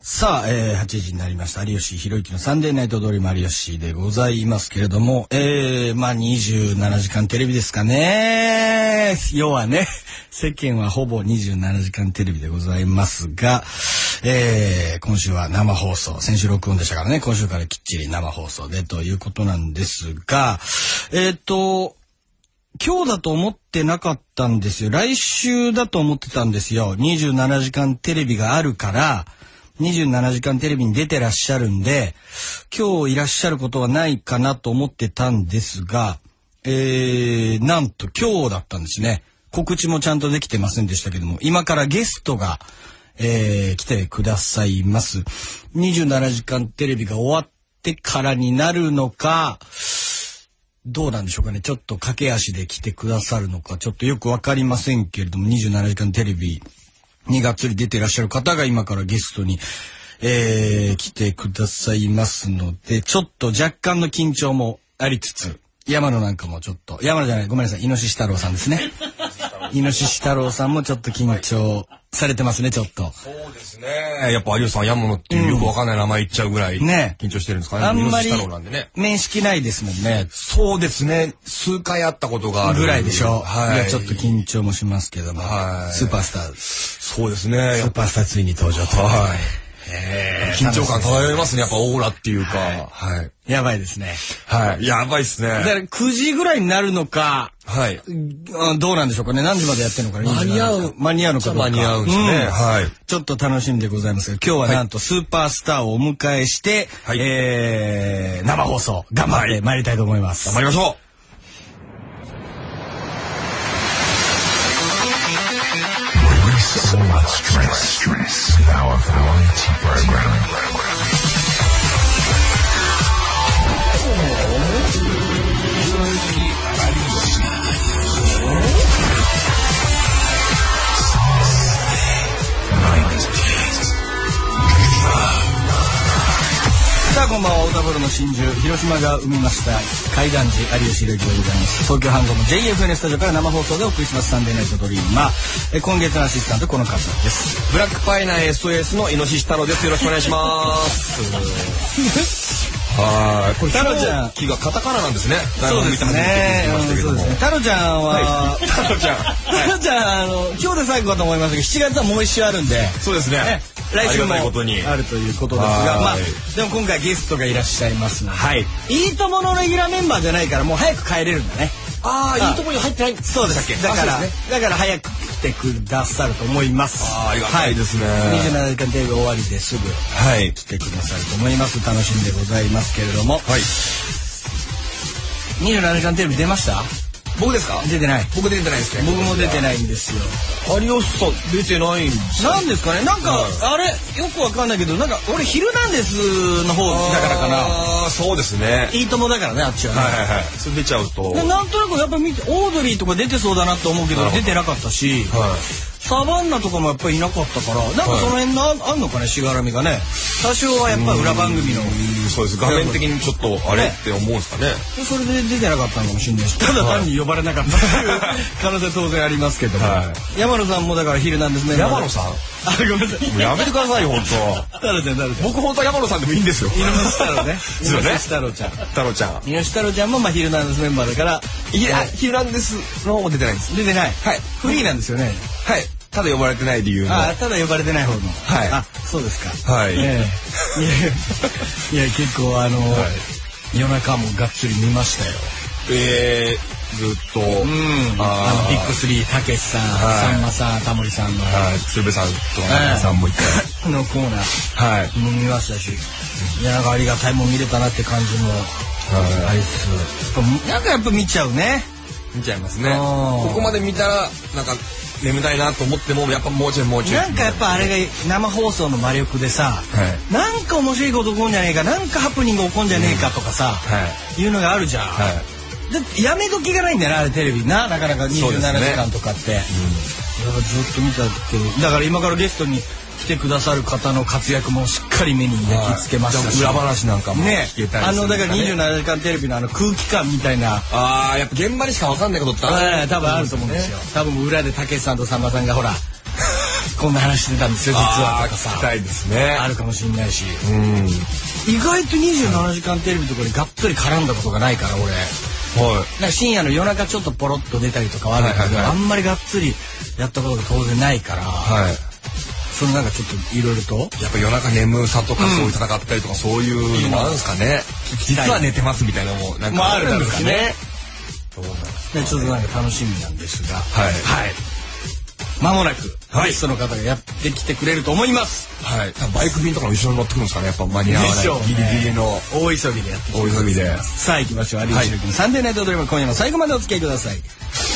さあ、8時になりました。有吉弘行のサンデーナイトドリーム有吉でございますけれども、27時間テレビですかね。要はね、世間はほぼ27時間テレビでございますが、今週は生放送、先週録音でしたからね、今週からきっちり生放送でということなんですが、今日だと思ってなかったんですよ。来週だと思ってたんですよ。27時間テレビがあるから、27時間テレビに出てらっしゃるんで、今日いらっしゃることはないかなと思ってたんですが、なんと今日だったんですね。告知もちゃんとできてませんでしたけども、今からゲストが、来てくださいます。27時間テレビが終わってからになるのか、どうなんでしょうかね。ちょっと駆け足で来てくださるのか、ちょっとよくわかりませんけれども、27時間テレビにがっつり出ていらっしゃる方が今からゲストに、来てくださいますので、ちょっと若干の緊張もありつつ、山野なんかもちょっと、山野じゃない、ごめんなさい、イノシシ太郎さんですね。イノシシ太郎さんもちょっと緊張されてますね、ちょっと。 そうですね。やっぱ有吉さん、山野っていうよくわかんない名前言っちゃうぐらい、ね、緊張してるんですかね。 あんまりイノシシ太郎なんでね。 面識ないですもんね。 そうですね。数回会ったことがあるぐらいでしょ。 はい。 いや、ちょっと緊張もしますけども。 はい。 スーパースター。 そうですね。 スーパースターついに登場と。 はい。緊張感漂いますね。やっぱオーラっていうか。 はい。やばいですね。 はい。やばいですね。 だから9時ぐらいになるのか。 はい。 どうなんでしょうかね。何時までやってるのかね。間に合うのかどうか。 間に合うんですね。はい。 ちょっと楽しみでございますが、今日はなんとスーパースターをお迎えして、生放送頑張って参りたいと思います。 頑張りましょう。 So much stress. Our variety program. さあこんばんは。太田プロの真珠、広島が生みました怪談師有吉弘行でございます。東京ハンゴの JFN スタジオから生放送でお送りしますサンデーナイトドリーマー。今月のアシスタントこの方です。 ブラックパイナー SOS のイノシシ太郎です。よろしくお願いします。はい。これ太郎ちゃん気がカタカナなんですね。 そうですね。太郎ちゃんは太郎ちゃん今日で最後かと思いますけど、7月はもう一週あるんで。 そうですね。 来週もあるということですが、まあでも今回ゲストがいらっしゃいますので、はい。いいとものレギュラーメンバーじゃないからもう早く帰れるんだね。 ああ、いいともに入ってない。 そうですっけ。だから早く来てくださると思います。 ありがたいですね。 27時間テレビ終わりですぐ来てくださると思います。楽しみでございますけれども、はい。27時間テレビ出ました？ 僕ですか？ 出てない。 僕出てないですね。 僕も出てないんですよ。 有吉さん出てないんですか？ なんですかね。なんか、あれよくわかんないけど、なんか俺ヒルナンデスの方だからかな。 ああ、そうですね。 いいともだからね、あっちはね。 はいはいはい。それ出ちゃうと。 なんとなくやっぱ見て、オードリーとか出てそうだなと思うけど出てなかったし、サバンナとかもやっぱりいなかったから、なんかその辺のあんのかね、しがらみがね。多少はやっぱ裏番組の。 そうです。画面的にちょっとあれって思うんですかね。 それで出てなかったのかもしれないし、ただ単に呼ばれなかったっていう可能性当然ありますけども。山野さんもだからヒルナンデスね。 山野さん？ ごめんなさい。 やめてくださいよ、本当。 太郎ちゃん。 僕本当は山野さんでもいいんですよ。 イノシシ太郎ね。 イノシシ太郎ちゃん。 太郎ちゃん。 イノシシ太郎ちゃんもまあヒルナンデスメンバーだから、 いや、ヒルナンデスの方も出てないんです。 出てない。 はい。 フリーなんですよね。 はい。ただ呼ばれてない理由の。 ただ呼ばれてない方の。 はい。 あ、そうですか。 はい。 いや、結構夜中もがっつり見ましたよ。 ずっと。ビッグスリー、たけしさん、さんまさん、タモリさんの。 鶴瓶さんとかさんもいた。 のコーナー。も見ましたし。いや、なんかありがたいもん見れたなって感じもありつつ。なんかやっぱ見ちゃうね。 見ちゃいますね。ここまで見たら、なんか、眠たいなと思ってもやっぱもうちょいなんかやっぱあれが生放送の魔力でさ、なんか面白いこと起こんじゃねえか、なんかハプニング起こんじゃねえかとかさ、いうのがあるじゃん。やめ時がないんだよな、あれテレビなかなか27時間とかって。ずっと見たけど、だから今からゲストに来てくださる方の活躍もしっかり目に焼き付けましたし、 裏話なんかも聞けたりするんですかね。 だから27時間テレビの空気感みたいな。 やっぱ現場にしか分かんないことってある。 多分あると思うんですよ。多分裏でたけしさんとさんまさんがほらここんな話してたんですよ実はとか聞きたいですね。 あるかもしれないし、意外と27時間テレビとかでがっつり絡んだことがないから俺。なんか深夜の夜中ちょっとポロッと出たりとかはあるけど、あんまりがっつりやったことが当然ないから、そのなんかちょっといろいろとやっぱ夜中眠さとかそういう戦ったりとかそういうのもあるんですかね。実は寝てますみたいなのもなんかあるんですかね。ちょっとなんか楽しみなんですが、間もなくゲストの方がやってきてくれると思います。 バイク便とかも一緒に乗ってくるんですかね。やっぱ間に合わないギリギリの大急ぎでやって大急ぎで。 さあ行きましょう。有吉弘樹のサンデーナイトドリーム、今夜も最後までお付き合いください。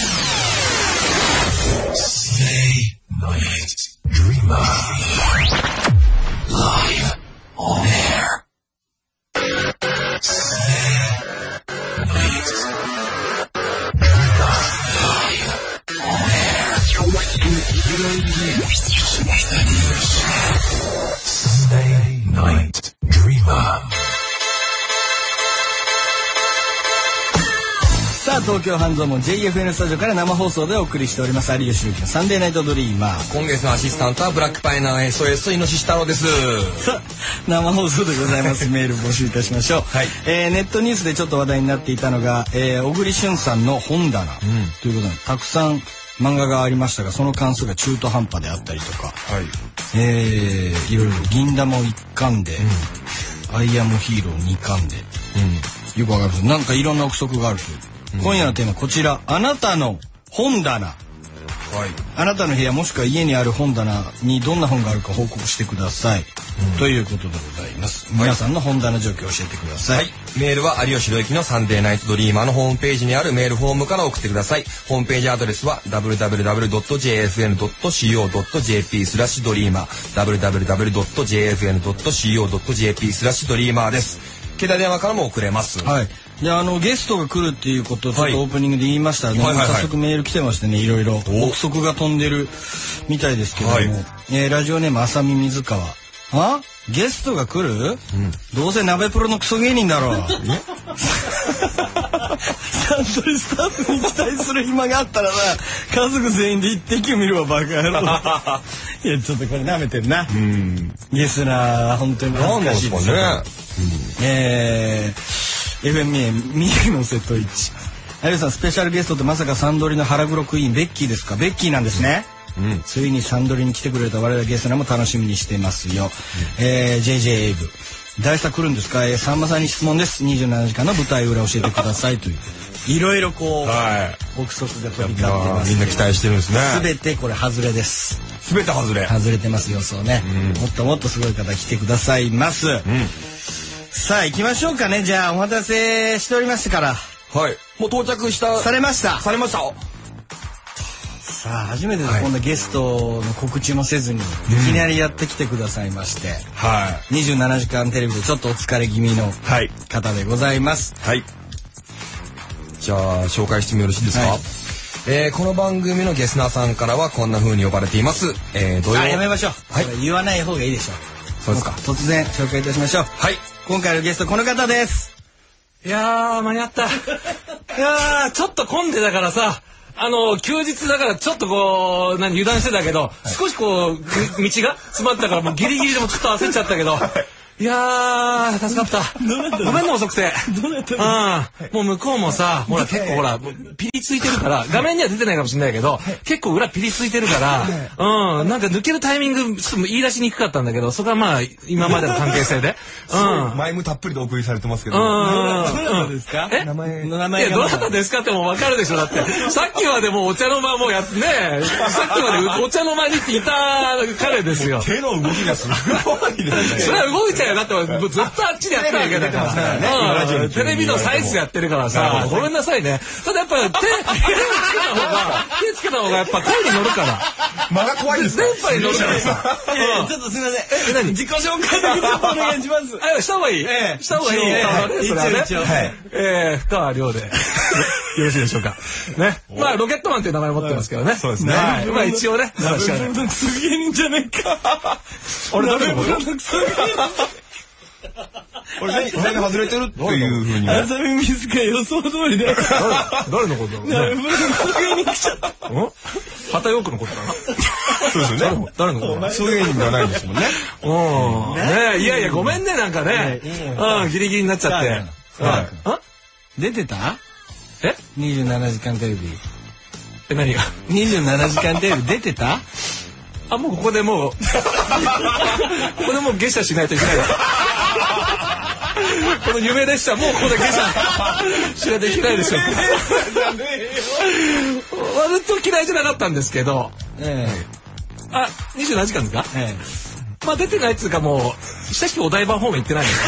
Sunday Night Dreamer。 さあ東京半蔵門 JFN スタジオから生放送でお送りしております有吉弘樹のサンデーナイトドリーマー。 今月のアシスタントはブラックパイナー SOS とイノシシ太郎です。 さあ生放送でございます。メール募集いたしましょう。ネットニュースでちょっと話題になっていたのが、小栗旬さんの本棚、ということでたくさん漫画がありましたが、その関数が中途半端であったりとか、いろいろ銀玉を1巻で、アイアムヒーロー2巻で、よくわかるんです。なんかいろんな憶測があるという。今夜のテーマこちら、あなたの本棚。あなたの部屋もしくは家にある本棚にどんな本があるか報告してください、ということでございます。皆さんの本棚状況を教えてください。 メールは有吉弘樹のサンデーナイトドリーマーのホームページにあるメールフォームから送ってください。ホームページアドレスは www.jfn.co.jp/dreamer www.jfn.co.jp/dreamer です。携帯電話からも送れます。 でゲストが来るっていうことをちょっとオープニングで言いましたので、早速メール来てましてね、いろいろ憶測が飛んでるみたいですけども、ラジオネーム浅見水川。ゲストが来る、どうせ鍋プロのクソ芸人だろう。サントリスタッフに期待する暇があったらな、家族全員で一滴を見るわバカ野郎。いやちょっとこれ舐めてんな。ゲスナー本当に恥ずかしいですね。FM 三重の瀬戸一。有吉さん、スペシャルゲストってまさかサンドリの腹黒クイーンベッキーですか？ベッキーなんですね。ついにサンドリに来てくれた我々ゲストナーも楽しみにしてますよ。JJ エイブ大スタ来るんですか？さんまさんに質問です。27時間の舞台裏教えてくださいという、いろいろこう、憶測が飛び交ってます。 みんな期待してるんですね。 全てこれ外れです。 全て外れ外れてます。予想ね、もっともっとすごい方来てくださいます。さあ行きましょうかね。じゃあお待たせしておりましたから。 もう到着されました。 さあ初めてこんなゲストの告知もせずにいきなりやってきてくださいまして、27時間テレビでちょっとお疲れ気味の方でございます。 じゃあ紹介してもよろしいですか？この番組のゲスナーさんからはこんな風に呼ばれています。 やめましょう。言わない方がいいでしょう。 そうですか。 突然紹介いたしましょう。今回のゲストこの方です。 いやー間に合った。いやーちょっと混んでたからさ、休日だからちょっとこう油断してたけど、少しこう道が詰まったからもうギリギリでもちょっと焦っちゃったけど、いやー助かった。ごめんね遅くて。もう向こうもさ、ほら結構ほらピリついてるから、画面には出てないかもしれないけど、結構裏ピリついてるから、なんか抜けるタイミングちょっと言い出しにくかったんだけど、そこはまあ今までの関係性で、 前もたっぷりとお送りされてますけど、 どなたですか？ 名前どなたですかってもう分かるでしょ。だってさっきまでもうお茶の間もやってね、さっきまでお茶の間にいた彼ですよ。 手の動きがすごいですね。 それは動いちゃうよ。だってずっとあっちでやってるわけだからさ、テレビのサイズでやってるからさ、ごめんなさいね。ただやっぱ手つけた方がやっぱ声に乗るから。 間が怖いですね。 電波に乗るからさ。 ちょっとすみません。自己紹介だけちょっとお願いします。 した方がいい。した方がいい。それはね。深川亮でよろしいでしょうか。ね。まあロケットマンっていう名前持ってますけどね。 そうですね。 まあ一応ね。 クソ芸人じゃないか。 あれ誰のこと？ 俺全然外れてるっていう風に。 浅見水が予想通りで。 誰のこと？ クソ芸人来ちゃった。 旗ヨークのことかな。 そうですよね。 誰のこと？ そういう意味ではないんですもんね。 ね、いやいやごめんねなんかね。ギリギリになっちゃって。 出てた？27時間テレビ。 何が ？27時間テレビ出てた？ あ、もうここでもうここでもう下車しないといけない。この夢列車もうここで下車しないといけないでしょ。割と嫌いじゃなかったんですけど。あ、27時間ですか？まあ出てないっつうかもう久しくお台場方面行ってないの。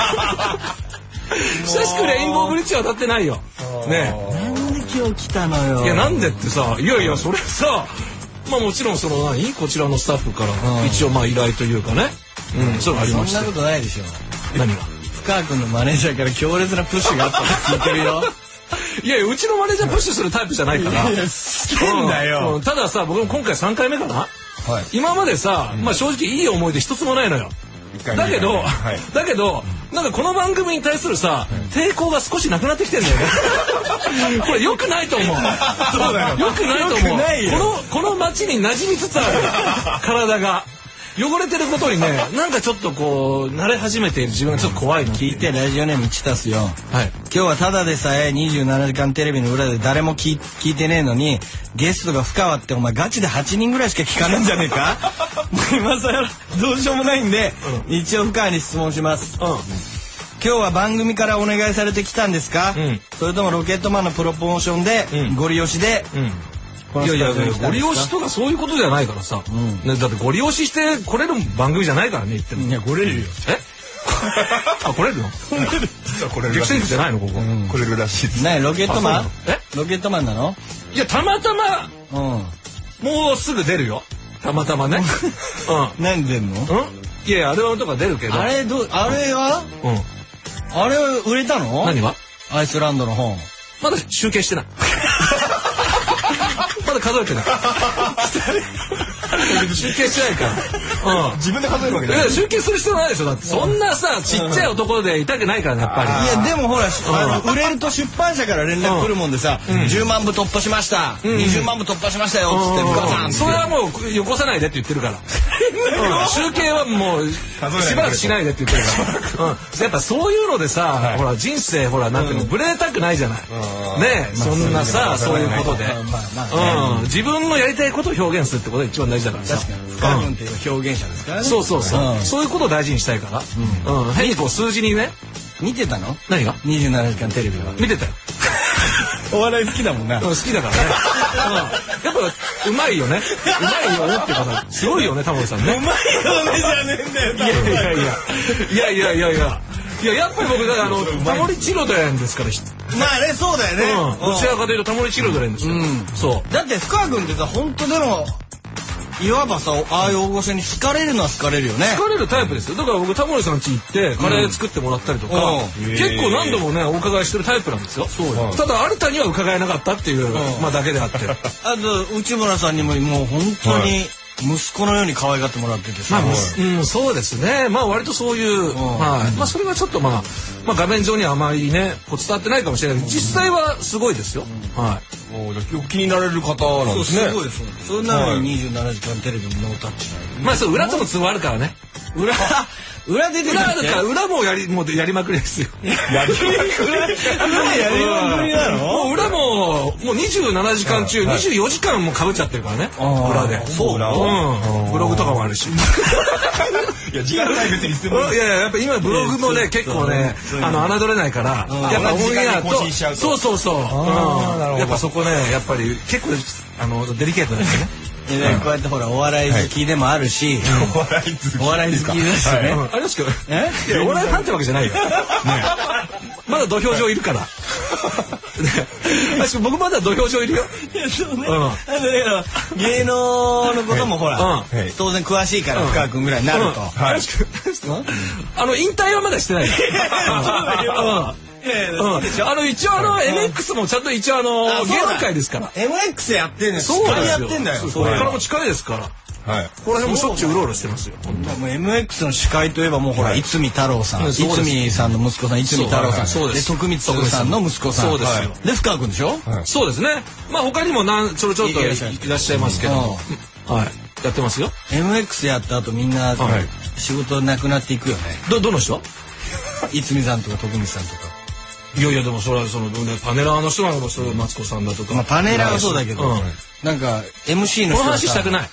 久しくレインボーブリッジは渡ってないよ。ねえ。 なんで今日来たのよ。 いやなんでってさ、いやいやそれさ、まあもちろんそのこちらのスタッフから一応まあ依頼というかね。そうありました。 そんなことないでしょ。 何が？ 深川君のマネージャーから強烈なプッシュがあったって聞いてるよ。 いやいやうちのマネージャープッシュするタイプじゃないから。 してんだよ。 たださ僕も今回3回目かな。今までさ、まあ正直いい思い出一つもないのよ。だけどなんかこの番組に対するさ抵抗が少しなくなってきてんだよね。これ良くないと思う。そうだよ。良くないと思う。この街に馴染みつつある体が汚れてることにね、なんかちょっとこう慣れ始めている自分がちょっと怖いな。 聞いてラジオネームチタスよ。今日はただでさえ27時間テレビの裏で誰も聞いてねえのにゲストが深川ってお前ガチで8人ぐらいしか聞かないんじゃねえか。もう今更どうしようもないんで、一応深川に質問します。今日は番組からお願いされてきたんですか？それともロケットマンのプロモーションでゴリ押しでいやいやゴリ押しとかそういうことじゃないからさ、だってゴリ押しして来れる番組じゃないからね言っても。 いや来れるよ。 あ来れるの？ 実はこれ激戦区じゃないのここ？ これるらしいです。 ねロケットマン？ロケットマンなの？ いやたまたまもうすぐ出るよ。たまたまね。 何出んの？ いやいやあれはとか出るけど。 あれは？あれ売れたの？ 何は？ アイスランドの本。 まだ集計してない。まだ数えてない。集計してないから。 自分で数えるわけじゃない。 集計する必要ないでしょ。だってそんなさちっちゃい男でいたくないからねやっぱり。 いやでもほら売れると出版社から連絡来るもんでさ、10万部突破しました、20万部突破しましたよっつってガサンって。 それはもうよこさないでって言ってるから。集計はもうしばらくしないでって言ってるから。やっぱそういうのでさ、ほら人生ほらなんていうのブレたくないじゃない。ねえそんなさそういうことで。自分のやりたいことを表現するってことが一番大事だからさ。 確かに深君っていう表現者ですからね。 そうそういうことを大事にしたいから。変にこう数字にね。 見てたの？ 何が ？27時間テレビは見てたよ。 お笑い好きだもんな。 好きだからね。やっぱうまいよね。うまいよねっていうかすごいよねタモリさんね。 うまいよねじゃねえんだよ。 いややっぱり僕タモリチルドレンですから。 まあねそうだよね。 どちらかというとタモリチルドレンですよ。そう。 だって深君ってさ本当でもいわばさああいう大御所に好かれるのは好かれるよね。 好かれるタイプですよ。だから僕タモリさん家行ってカレー作ってもらったりとか結構何度もねお伺いしてるタイプなんですよ。ただ有田には伺えなかったっていうまあだけであって。あと内村さんにももう本当に息子のように可愛がってもらっててさ。 そうですね。まあ割とそういうまあそれはちょっとまあ画面上にはあまりねこう伝わってないかもしれないけど実際はすごいですよ。はい。 気になれる方なんですね。 すごいです。それなのに27時間テレビにノータッチ。 まあそう裏との都合あるからね。 裏出てるから裏もやりまくりですよ。 やりまくりなの？ もう裏も27時間中24時間も被っちゃってるからね。裏で。 そうな。 ブログとかもあるし。 いや時間ない別にしても。 いややっぱ今ブログもね結構ね侮れないからやっぱオンエアとそうやっぱそこねやっぱり結構デリケートなんですよね。 こうやってほらお笑い好きでもあるし、お笑い好きですよね。 ありますけど、いやお笑いファンってわけじゃないよ。まだ土俵上いるから。僕まだ土俵上いるよ。 そうね。芸能のこともほら当然詳しいから深君ぐらいになると。 引退はまだしてない。一応MX もちゃんと一応芸能界ですから。 MX やってんの。 そうなんですよ。 やってんだよ。 これからも近いですから。 はいこの辺もしょっちゅううろうろしてますよ。 もう MX の司会といえばもうほら逸見太郎さん、逸見さんの息子さん逸見太郎さん、で徳光さんの息子さん、 そうですよ。 で深川君でしょ。 そうですね。まあ他にもちょろちょろといらっしゃいますけど、はいやってますよ。 MX やった後みんな仕事なくなっていくよね。 どの人？ 逸見さんとか徳光さんとか。 いやでもそれはパネラーの人なのか、それマツコさんだとか。 まあパネラーはそうだけど、なんか MC の人この話したくない。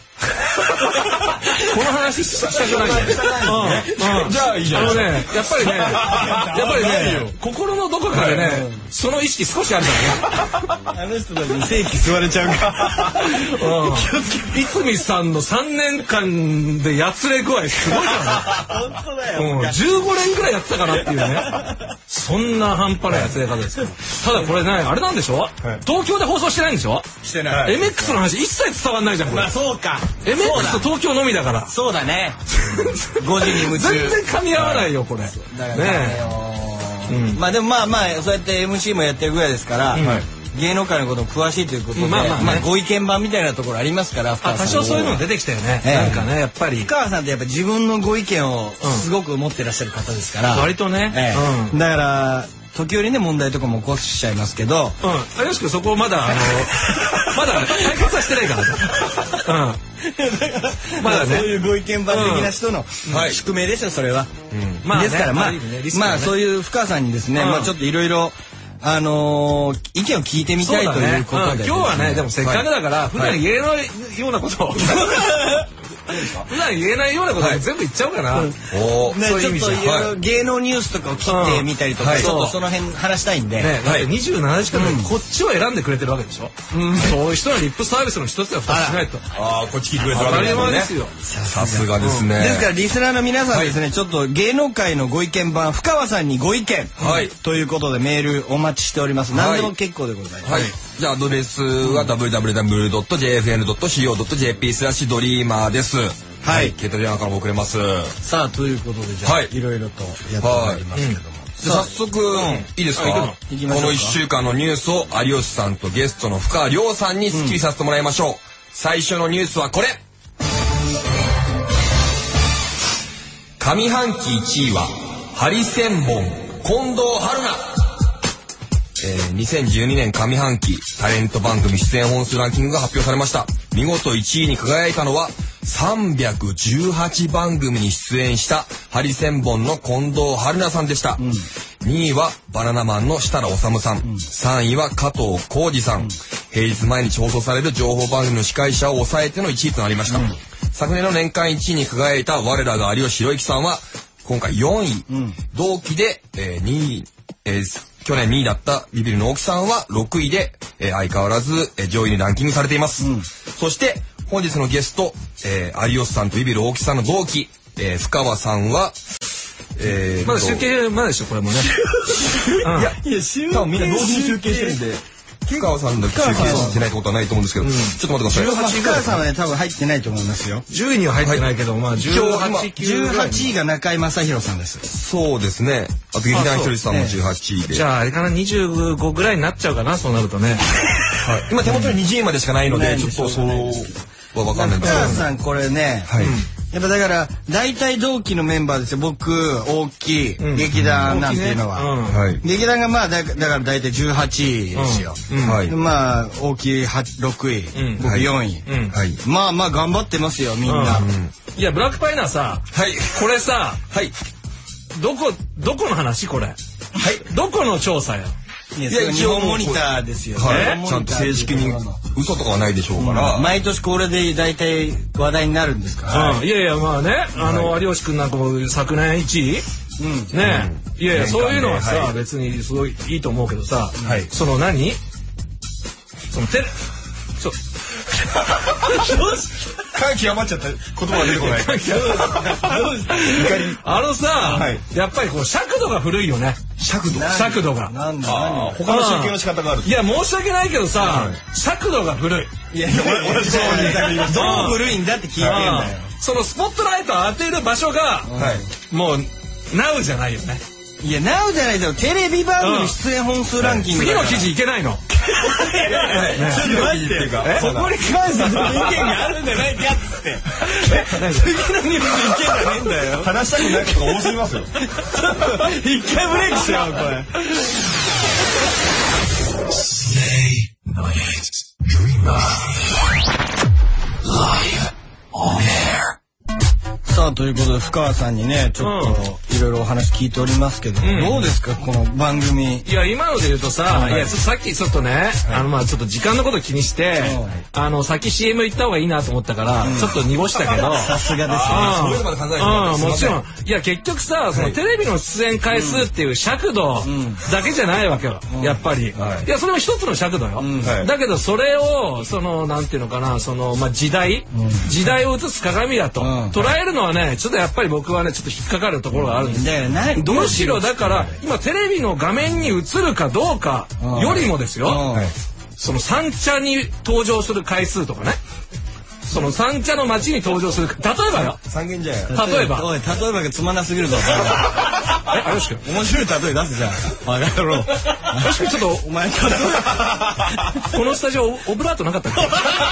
この話したくない。 じゃあいいじゃん。 やっぱりね心のどこかでねその意識少しあるからね。 あの人たちに正規座れちゃうから逸見さんの3年間でやつれ具合すごいから本当だね。15年くらいやってたかなっていうね。そんな半端なやつれ方ですから。ただこれねあれなんでしょ、東京で放送してないんでしょ。 してない。 MX の話一切伝わんないじゃんこれ。 まあそうか。 MX と東京のみだから。 そうだね。5時に夢中。 全然噛み合わないよこれ。 だからね。まあでもまあそうやって MC もやってるぐらいですから、芸能界のことも詳しいということで、まあご意見番みたいなところありますから。 多少そういうの出てきたよね。なんかねやっぱり深川さんってやっぱ自分のご意見をすごく持ってらっしゃる方ですから。 割とね。 だから時折ね問題とかも起こしちゃいますけど。 よしくそこまだまだ解決はしてないから。 まだねそういうご意見番的な人の宿命ですよそれは。ですからまあそういう深川さんにですねちょっといろいろ意見を聞いてみたいということで、 今日はねでもせっかくだから普段言えないようなことを普段言えないようなことを全部言っちゃおうかな。 ちょっといろいろ芸能ニュースとかを切ってみたりとかちょっとその辺話したいんで。 27時間でこっちを選んでくれてるわけでしょ。そういう人のリップサービスの一つや二つしないと。 こっち聞いてくれてるわけですね。さすがですね。 ですからリスナーの皆さんですねちょっと芸能界のご意見番深川さんにご意見ということでメールお待ちしております。何でも結構でございます。 じゃあアドレスは www.jfn.co.jp/dreamer です。はい、携帯電話からも送れます。 さあということでじゃあいろいろとやってまいりますけども。 早速いいですか。この1週間のニュースを有吉さんとゲストの深川亮さんにスッキリさせてもらいましょう。最初のニュースはこれ。上半期1位はハリセンボン近藤春菜。2012年上半期タレント番組出演本数ランキングが発表されました。見事1位に輝いたのは318番組に出演したハリセンボンの近藤春菜さんでした。2位はバナナマンの設楽統さん、3位は加藤浩次さん。平日毎日放送される情報番組の司会者を抑えての1位となりました。昨年の年間1位に輝いた我らが有吉弘行さんは今回4位、同期で、2位、去年2位だったビビるの大木さんは6位で、相変わらず、上位にランキングされています。そして本日のゲスト、有吉さんとビビる大木さんの同期、深川さんは、 まだ集計まだでしょこれもね。 いや多分みんな同時に集計してるんで深川さんだけ集計してないってことはないと思うんですけど、ちょっと待ってください。 深川さんはね多分入ってないと思いますよ。 10位には入ってないけど、まあ 18位が中居正広さんです。 そうですね。あと劇団ひとりさんも18位で。 じゃああれかな25ぐらいになっちゃうかなそうなるとね。 今手元に20位までしかないのでちょっとそうは分かんないんですけど。 深川さんこれね。やっぱだから大体同期のメンバーですよ。僕大きい劇団なんていうのは、劇団がまあだから大体18位ですよ。まあ大きい6位、僕4位。まあまあ頑張ってますよみんな。 いやブラックパイナーさ、これさ、どこの話これ？どこの調査や？ いや日本モニターですよね。 ちゃんと正式に嘘とかはないでしょうから、 毎年これで大体話題になるんですから。 いやいやまあね有吉くんなんかも昨年1位ね。いやいやそういうのはさ別にすごいいいと思うけどさ、その何その感極まっちゃった言葉が出てこない。 やっぱりこう尺度が古いよね。尺度が他の集計の仕方がある。 いや申し訳ないけどさ尺度が古い。 いやどう古いんだって聞いてんだよ。 そのスポットライトを当てる場所がもうナウじゃないよね。 いやナウじゃないですよ。テレビ番組出演本数ランキング。 次の記事いけないの。 っていうか、 そこに関して意見があるんじゃないかっつって。次のニュース意見がねえんだよ。 話したくないことが多すぎますよ。 一回ブレイクしようこれ。 Stay night, dreamer. Live on air. さあということで深川さんにねちょっといろいろお話聞いておりますけど、どうですかこの番組。 いや今ので言うとさ、いやさっきちょっとね、まあちょっと時間のこと気にして、先 CM 行った方がいいなと思ったから、ちょっと濁したけど。 さすがですね。 そういうのまで考えてます。 もちろん。いや結局さ、そのテレビの出演回数っていう尺度だけじゃないわけよ。やっぱり。いやそれも一つの尺度よ。だけどそれをそのなんていうのかな、そのまあ時代を映す鏡だと捉えるのはね、ちょっとやっぱり僕はねちょっと引っかかるところがあるんですよ。むしろだから今テレビの画面に映るかどうかよりもですよ、その三茶に登場する回数とかね、その三茶の街に登場する、例えばよ、 三軒茶屋。 例えばおい例えばがつまんなすぎるぞ。 よし君面白い例え出すじゃん。バカ野郎。 よし君ちょっとお前このスタジオオブラートなかったっけ？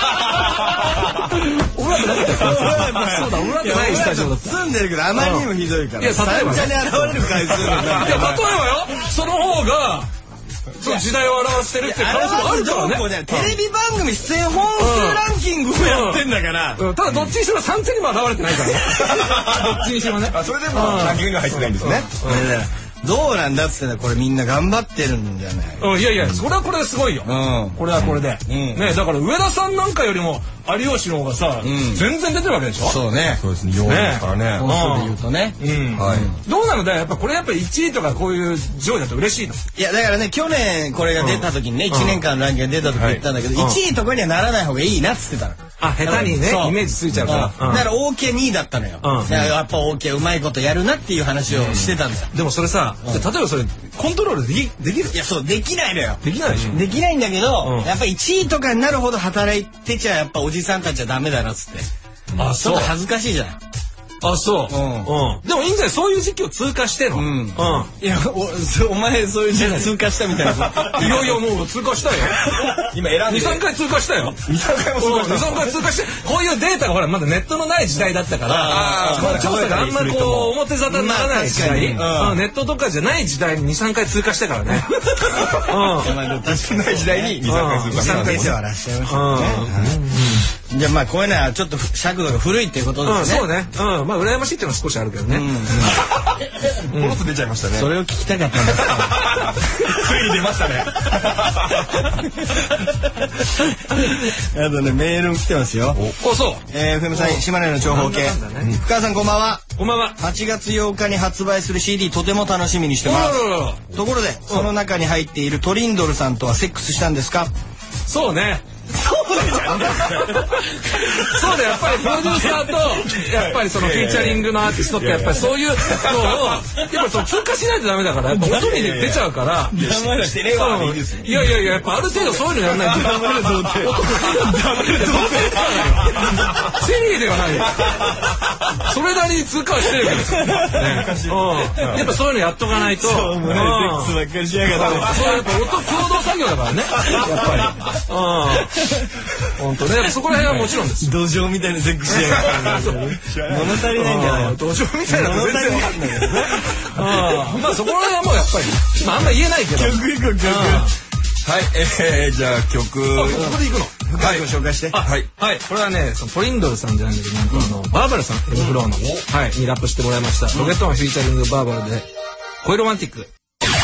オブラートなかったっけ？そうだ、オブラートないスタジオだった。 住んでるけどあまりにもひどいから。 いや例えば三茶に現れる回数が。 いや例えばよ、その方がその時代を表してるって可能性もあるからね。 テレビ番組出演本数ランキングをやってんだから。 ただどっちにしろ三茶にも現れてないからね。どっちにしろね。 それでもランキングには入ってないんですね。 どうなんだっつってこれみんな頑張ってるんじゃない。 いやいや、それはこれですごいよ。これはこれで。ね、だから上田さんなんかよりも有吉の方がさ、全然出てるわけでしょ。 そうね。 そうですね。4位ですからね。 本数で言うとね。 どうなのだよ、やっぱこれやっぱ1位とかこういう上位だと嬉しいの。 いやだからね、去年これが出た時にね、1年間のランキングが出た時言ったんだけど、1位とかにはならない方がいいなっつってたの。 下手にねイメージついちゃうから。 だから OK2 位だったのよ。やっぱ OK うまいことやるなっていう話をしてたんだよ。 でもそれさ、例えばそれコントロールできる？ いやそうできないのよ。 できないでしょ。 できないんだけど、やっぱ1位とかになるほど働いてちゃやっぱおじさんたちはダメだなっつって。ちょっと恥ずかしいじゃん。 あ、そう。でもいいんじゃない、そういう時期を通過しての。 いやお前そういう時期通過したみたいな。 いやいやもう通過したよ。 今選んで。 2、3回通過したよ。2、3回も通過して、こういうデータがほらまだネットのない時代だったから、調査があんまりこう表沙汰にならない時代、ネットとかじゃない時代に2、3回通過したからね。 確かない時代に2、3回通過した。 3回はらっしゃいましたね。じゃあまあこういうのはちょっと尺度が古いっていうことですね。 そうね。まあ羨ましいっていうのは少しあるけどね。 ポロッと出ちゃいましたね。 それを聞きたかったんです。 ついに出ましたね。 あとねメール来てますよ。 そう。 FM さん島根の長方形。深川さんこんばんは。 こんばんは。 8月8日に発売する CD とても楽しみにしてます。ところでその中に入っているトリンドルさんとはセックスしたんですか？ そうね。そうだやっぱりプロデューサーとやっぱりそのフィーチャリングのアーティストってやっぱりそういうのをやっぱその通過しないとダメだからやっぱ音に出ちゃうから。いややっぱある程度そういうのやんないと。ダメだぞって。セリーではないよ。それなりに通過はしてるけど。やっぱそういうのやっとかないと。そうやっぱ音共同作業だからね。やっぱり。本当ね、そこら辺はもちろんです。 土壌みたいなセックスしやがって物足りないんじゃないの？ 土壌みたいなの全然わかんないけどね。まあそこら辺はもうやっぱりあんま言えないけど。 曲いこう曲。 はい、じゃあ曲。ここで行くの。 はい、ご紹介して。 はい。これはね、そのトリンドルさんじゃないんだけど、バーバラさん、エムフローの、にラップしてもらいました。ロケットマンフィーチャリングバーバラで、恋ロマンティック。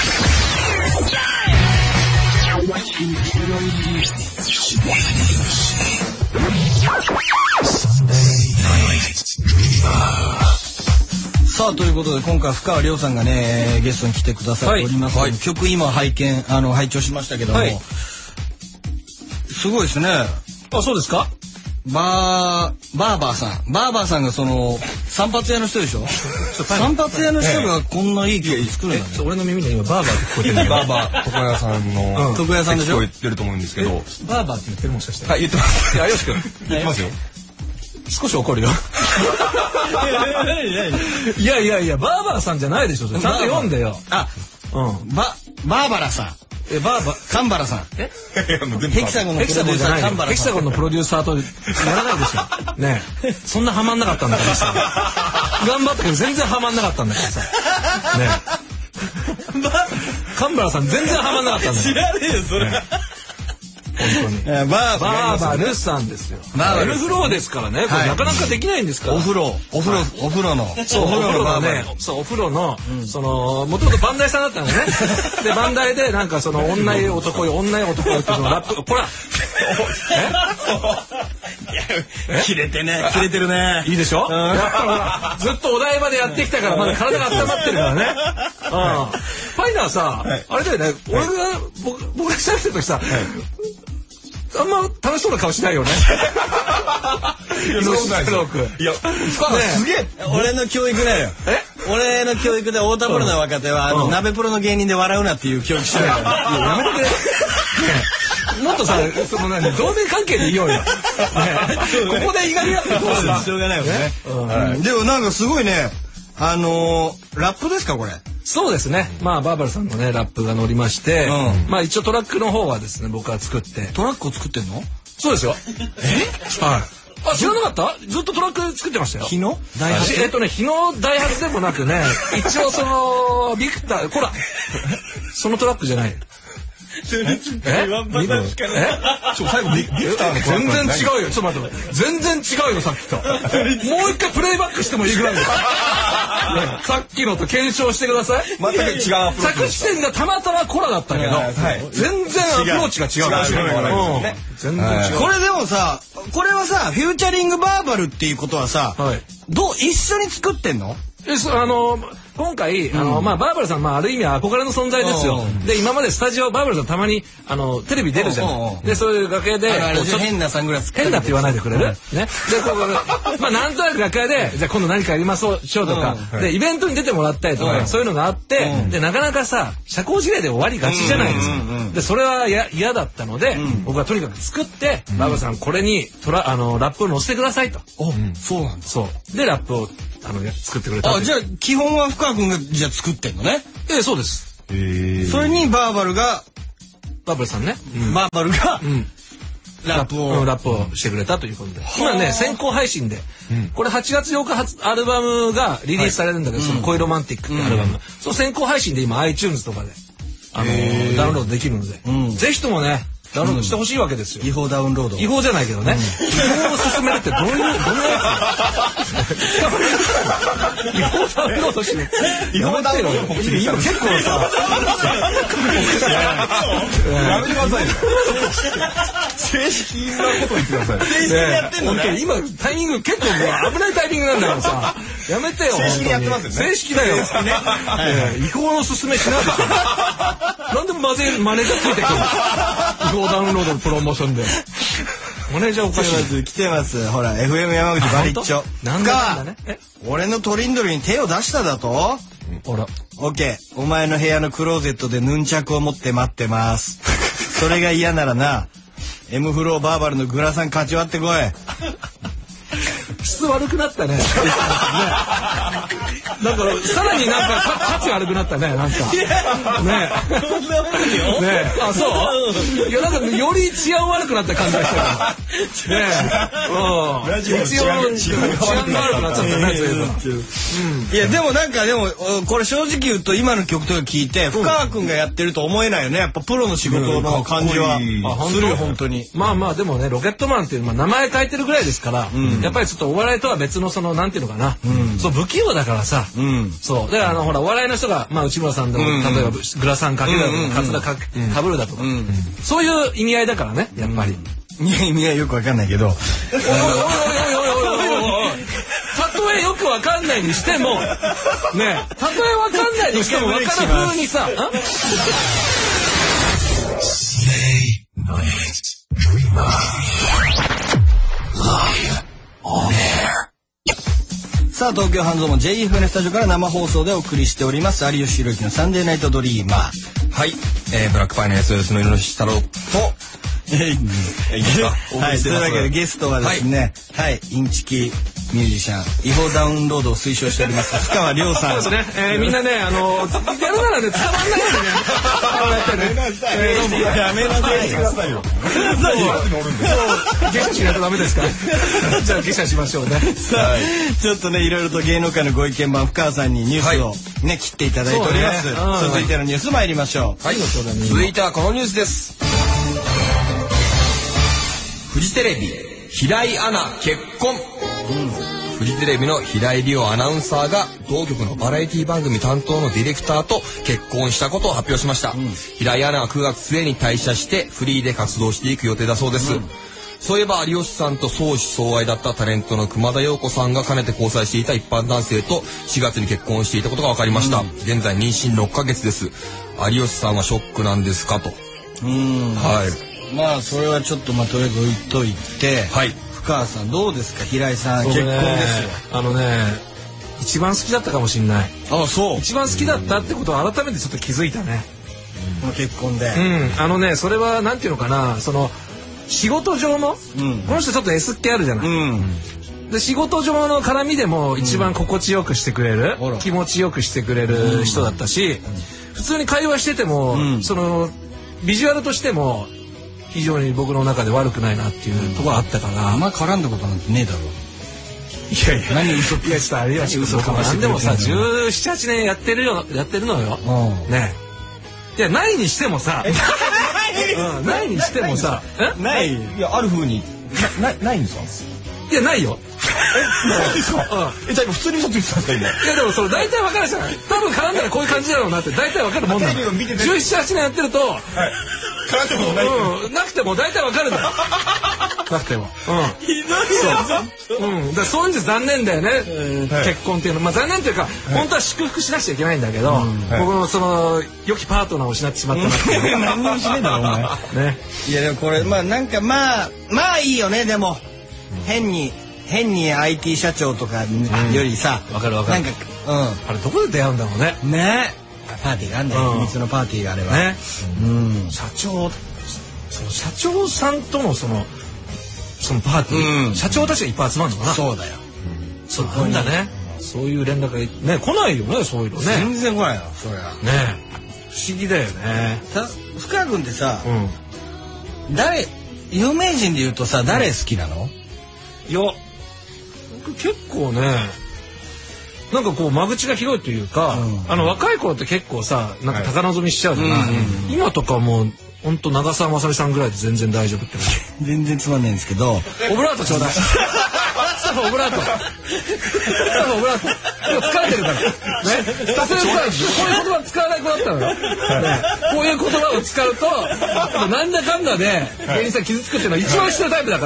さあということで今回深川亮さんがねゲストに来てくださっておりますけど、曲今拝聴しましたけども、すごいですね。 あ、そうですか。 バーバーさんがその散髪屋の人でしょ。散髪屋の人がこんないい曲作るんだね。 俺の耳で今バーバーって聞こえてる。 バーバー床屋さんの床屋さんでしょ。 言ってると思うんですけど。 バーバーって言ってるもしかして。 はい、言ってます。 有吉君言ってますよ。 少し怒るよ。いやバーバーさんじゃないでしょ。ちゃんと読んでよ。 バーバラさん。 バーバ神原さん。ヘキサゴンのプロデューサー神原さん。 ヘキサゴンのプロデューサーとやらないでしょ。ねえ、そんなハマんなかったんだからさ。頑張ったけど全然ハマんなかったんだからさ。ねえ。神原さん全然ハマんなかったんだよ。 知らねえよそれ。 本当に。 バーバルさんですよ。Lフローですからね。これなかなかできないんですから。 お風呂の。 そう、お風呂のね、そう、お風呂の、その、もともとバンダイさんだったのね。で、バンダイで、なんかその、女湯男湯ってそのラップ、ほら切れてるね。 いいでしょ。やっぱずっとお台場でやってきたから、まだ体が温まってるからね。ファイナーさ、あれだよね、僕が喋ってる時さ、あんま楽しそうな顔しないよね。 そうないですよ。いや、すげえ。 俺の教育だよ。俺の教育で太田プロの若手は鍋プロの芸人で笑うなっていう教育してるから。 やめてくれ。もっとさ、その何、同盟関係でいようよ。ここで意外になってどうする。 しょうがないよね。でもなんかすごいね、ラップですかこれ。 そうですね。まあバーバルさんのねラップが乗りまして、まあ一応トラックの方はですね僕は作って。 トラックを作ってんの？ そうですよ。はい。あ、知らなかった？ずっとトラック作ってましたよ。 日野？ 日野ダイハツでもなくね、一応そのビクター、ほら、そのトラックじゃない。 最後ビクターの全然違うよ。ちょっと待って。全然違うよさっきと。もう一回プレイバックしてもいいぐらいです。さっきのと検証してください。 全く違うアプローチ。 着地点がたまたまコラだったけど、全然アプローチが違う。全然違う。 これでもさ、これはさ、フューチャリングバーバルっていうことはさ、一緒に作ってんの？ 今回まあバーバルさんある意味憧れの存在ですよ。で今までスタジオバーバルさんたまにテレビ出るじゃない。でそういう楽屋で変なサングラス変だって言わないでくれる？ね。でまあなんとなく楽屋でじゃあ今度何かやりましょうとかでイベントに出てもらったりとかそういうのがあってでなかなかさ社交辞令で終わりがちじゃないですか。でそれは嫌だったので僕はとにかく作ってバーバルさんこれにラップを載せてくださいと。 そうなんだ。 そうでラップを作ってくれた。 じゃあ基本は深君がじゃあ作ってんのね。 そうです。 それにバーバルさんね。 バーバルがラップをしてくれたということで。今ね先行配信でこれ8月8日アルバムがリリースされるんだけどその恋ロマンティックってアルバムその先行配信で今 iTunes とかでダウンロードできるのでぜひともねダウンロードしてほしいわけですよ。 違法ダウンロード。 違法じゃないけどね。違法を進めるってどんなやつ？違法ダウンロードして。違法ダウンロード。今結構さ。 やめてくださいよ。正式なこと言ってください。 正式にやってんのね。 今タイミング結構危ないタイミングなんだからさ。やめてよ。 正式にやってますよね。 正式だよ。違法の進めしないでしょ。なんでマネージャーついてくるの？違法ダウンロードのプロモーションで。マネージャーおかしい。 来てます。ほら FM 山口バリッチョ。 なんだね。 俺のトリンドルに手を出しただと？ ほら。 オッケー。お前の部屋のクローゼットでヌンチャクを持って待ってます。それが嫌ならな、M フローバーバルのグラサン勝ち割ってこい。 質悪くなったね。だからさらになんか価値悪くなったねなんか。ね。ね。あそう？いやなんかより治安悪くなった感じがしたよ。ね。一応治安が悪くなっちゃったね。 いやでもこれ正直言うと今の曲とか聞いて深川君がやってると思えないよね。やっぱプロの仕事の感じはするよ本当に。 まあでもねロケットマンっていう名前変えてるぐらいですからやっぱりちょっとお笑いとは別のそのなんていうのかなそう不器用だからさそうだからほらお笑いの人が内村さんでも例えばグラサンかけるだとかカツラかぶるだとかそういう意味合いだからねやっぱり。 意味合いよくわかんないけど。 たとえよくわかんないにしてもねたとえわかんないにしてもわかる風にさ。 さあ東京半蔵門 JFN スタジオから生放送でお送りしております有吉弘行のサンデーナイトドリーマー。 はい、ブラックパイの SOS の猪太郎とはい、というわけでゲストはですね、はい、インチキミュージシャン違法ダウンロードを推奨しております深川亮さん。 そうですね。みんなねやるならね捕まんないようにね。 やめなさいくださいよ。 下車しないとダメですから。じゃあ下車しましょうね。 さあちょっとねいろいろと芸能界のご意見番深川さんにニュースをね切っていただいております。続いてのニュース参りましょう。 はい、続いてはこのニュースです。フジテレビ平井アナ結婚。フジテレビの平井理央アナウンサーが同局のバラエティ番組担当のディレクターと結婚したことを発表しました。平井アナは9月末に退社してフリーで活動していく予定だそうです。そういえば有吉さんと相思相愛だったタレントの熊田曜子さんがかねて交際していた一般男性と4月に結婚していたことが分かりました。現在妊娠6ヶ月です。有吉さんはショックなんですかと。はい。 まあそれはちょっととりあえず置いといて、はい、深川さんどうですか。平井さん結婚ですよ。 一番好きだったかもしれない。 あ、そう。 一番好きだったってことを改めてちょっと気づいたね。 結婚で。 それはなんていうのかな、その仕事上の、この人ちょっと S ってあるじゃない。で仕事上の絡みでも一番心地よくしてくれる、気持ちよくしてくれる人だったし、普通に会話してても、そのビジュアルとしても非常に僕の中で悪くないなっていうところあったから。 あんま絡んだことなんてねえだろ。 いや何嘘っちょっと有吉嘘かもしれない。でもさ17、8年やってるのよ。ね。いやないにしてもさ。ないにしてもさ。 ない。いやある風にないんですか。 いやないよ。 じゃあ普通に嘘ついてたんですか今。 いやでもそれ大体わかるじゃない。多分絡んだらこういう感じだろうなって大体わかるもんなの。17、8年やってると。なくても大体わかるんだよ。なくても。ひどいよ。そういうの残念だよね。結婚っていうの。まあ残念というか本当は祝福しなくちゃいけないんだけど、僕のその良きパートナーを失ってしまったなっていう。 何もしねえだろお前。ね。いやでもこれなんかまあいいよね。でも変に IT 社長とかよりさ。 わかる。なんかあれどこで出会うんだろうね。 ね。パーティーがあんだよ。秘密のパーティーがあればね。 社長さんとのそのパーティー、社長たちがいっぱい集まるのかな。 そうだよ。 そうなんだね。そういう連絡がね来ないよね。そういうのね。 全然来ないよそりゃ。 ね不思議だよね。 深川君ってさ、有名人で言うとさ誰好きなの？ いや僕結構ね。なんかこう間口が広いというか、若い頃って結構さなんか高望みしちゃうじゃない。今とかもう本当長澤まさみさんぐらいで全然大丈夫って全然つまんないんですけど。 オブラートちょうだい。オブラート。オブラート。今疲れてるから。ね。さすがにこういう言葉使わない子だったのよ。こういう言葉を使うとなんだかんだで芸人さん傷つくっていうのは一番してるタイプだから、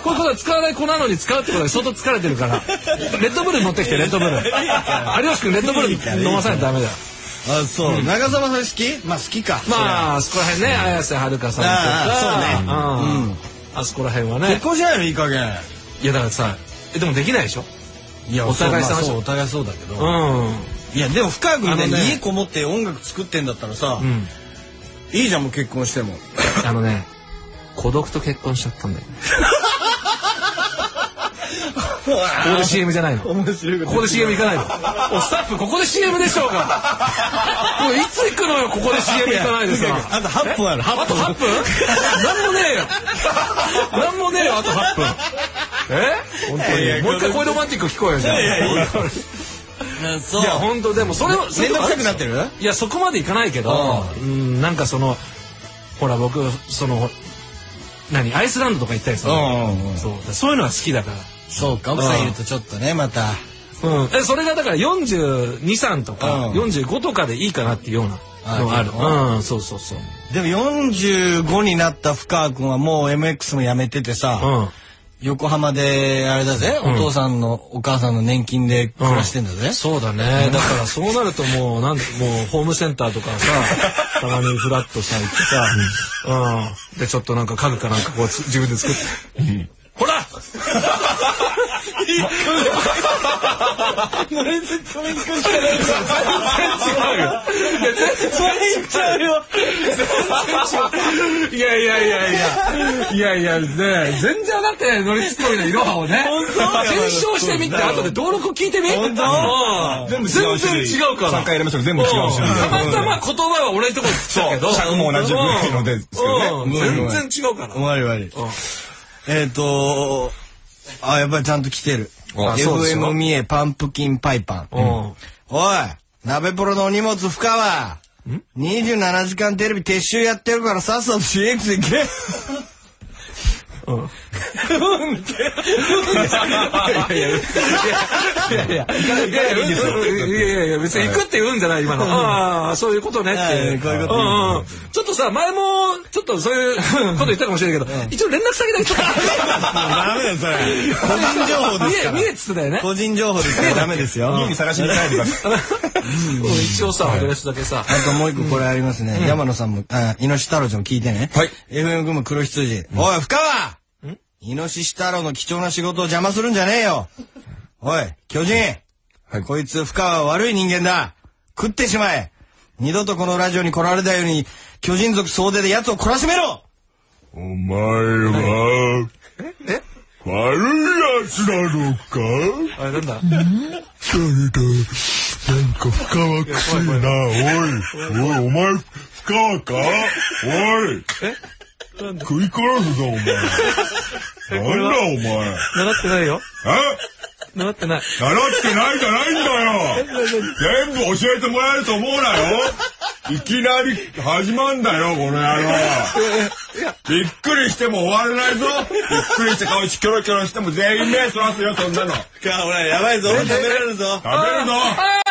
こういう言葉使わない子なのに使うってことで相当疲れてるから。レッドブル持ってきてレッドブル。有吉君レッドブル飲まさないとダメだよ。 あ、そう。長澤さん好き？まあ好きか。 まあそこら辺ね、綾瀬はるかさんとか。そうね。あそこら辺はね。 結婚しないのいい加減。 いやだからさ、でもできないでしょ。 いやお互いさんそうお互いそうだけど。いやでも深川君みたいに家こもって音楽作ってんだったらさ、いいじゃんもう結婚しても。 孤独と結婚しちゃったんだよ。ここで CM じゃないの。ここで CM 行かないの。スタッフここで CM でしょうか。もういつ行くのよここで CM 行かないでさ。 あと8分ある。 あと8分？なんもねえよ。なんもねえよあと8分。本当に。もう一回こういうロマンティック聞こえよじゃん。いや本当でもそれを面倒くさくなってる？ いやそこまでいかないけど、なんかそのほら僕そのアイスランドとか行ったりさ、そういうのは好きだから。 そうか奥さんいるとちょっとねまた。 それがだから42、3とか45とかでいいかなっていうようなのがある。そう。 でも45になった深川君はもう MX もやめててさ、横浜であれだぜ、お父さんのお母さんの年金で暮らしてんだぜ。 そうだね。だからそうなるともうもうホームセンターとかさ、たまにフラッとさ行ってさ、でちょっとなんか家具かなんかこう自分で作って。 ほらノリツッコミくんしかないじゃん。 違うよ。 それ言っちゃうよ。 いやね、全然分かってないノリツッコミのいろはをね。検証してみて後で登録聞いてみ。 本当？ 全然違うから。 3回やりましょう。全部違う種類。 たまたま言葉は俺のところに来たけど。 シャウも同じぐらいのですけどね。 全然違うから。 悪い。やっぱりちゃんと来てる。FM 三重パンプキンパイパン。おい、鍋プロのお荷物深川。27時間テレビ撤収やってるからさっさと CX 行け。 いや別に行くって言うんじゃない今の。ああそういうことねって。ちょっとさ前もちょっとそういうこと言ったかもしれないけど一応連絡先だけちょっと。 ダメだよそれ。個人情報ですから。 見えっつってたよね。 個人情報ですからダメですよ。 家に探しに帰ってください。 一応さアドレスだけさ。 あともう一個これありますね。山野さんもイノシシ太郎ちゃんも聞いてね。 はい。 FM 組む黒羊。おい深川。イノシシ太郎の貴重な仕事を邪魔するんじゃねえよ。おい巨人。こいつ深川は悪い人間だ。食ってしまえ。二度とこのラジオに来られたように巨人族総出で奴を懲らしめろ。 お前は悪い奴なのか？ あれなんだ？ それだ。なんか深川くせえな。おいお前深川か？おい食い殺すぞお前。なんだお前。 習ってないよ。習ってない。 習ってないじゃないんだよ。全部教えてもらえると思うなよ。いきなり始まんだよこの野郎。びっくりしても終わらないぞ。びっくりして顔キョロキョロしても全員目そらすよそんなの。 ほらやばいぞ。食べられるぞ。 食べるぞ。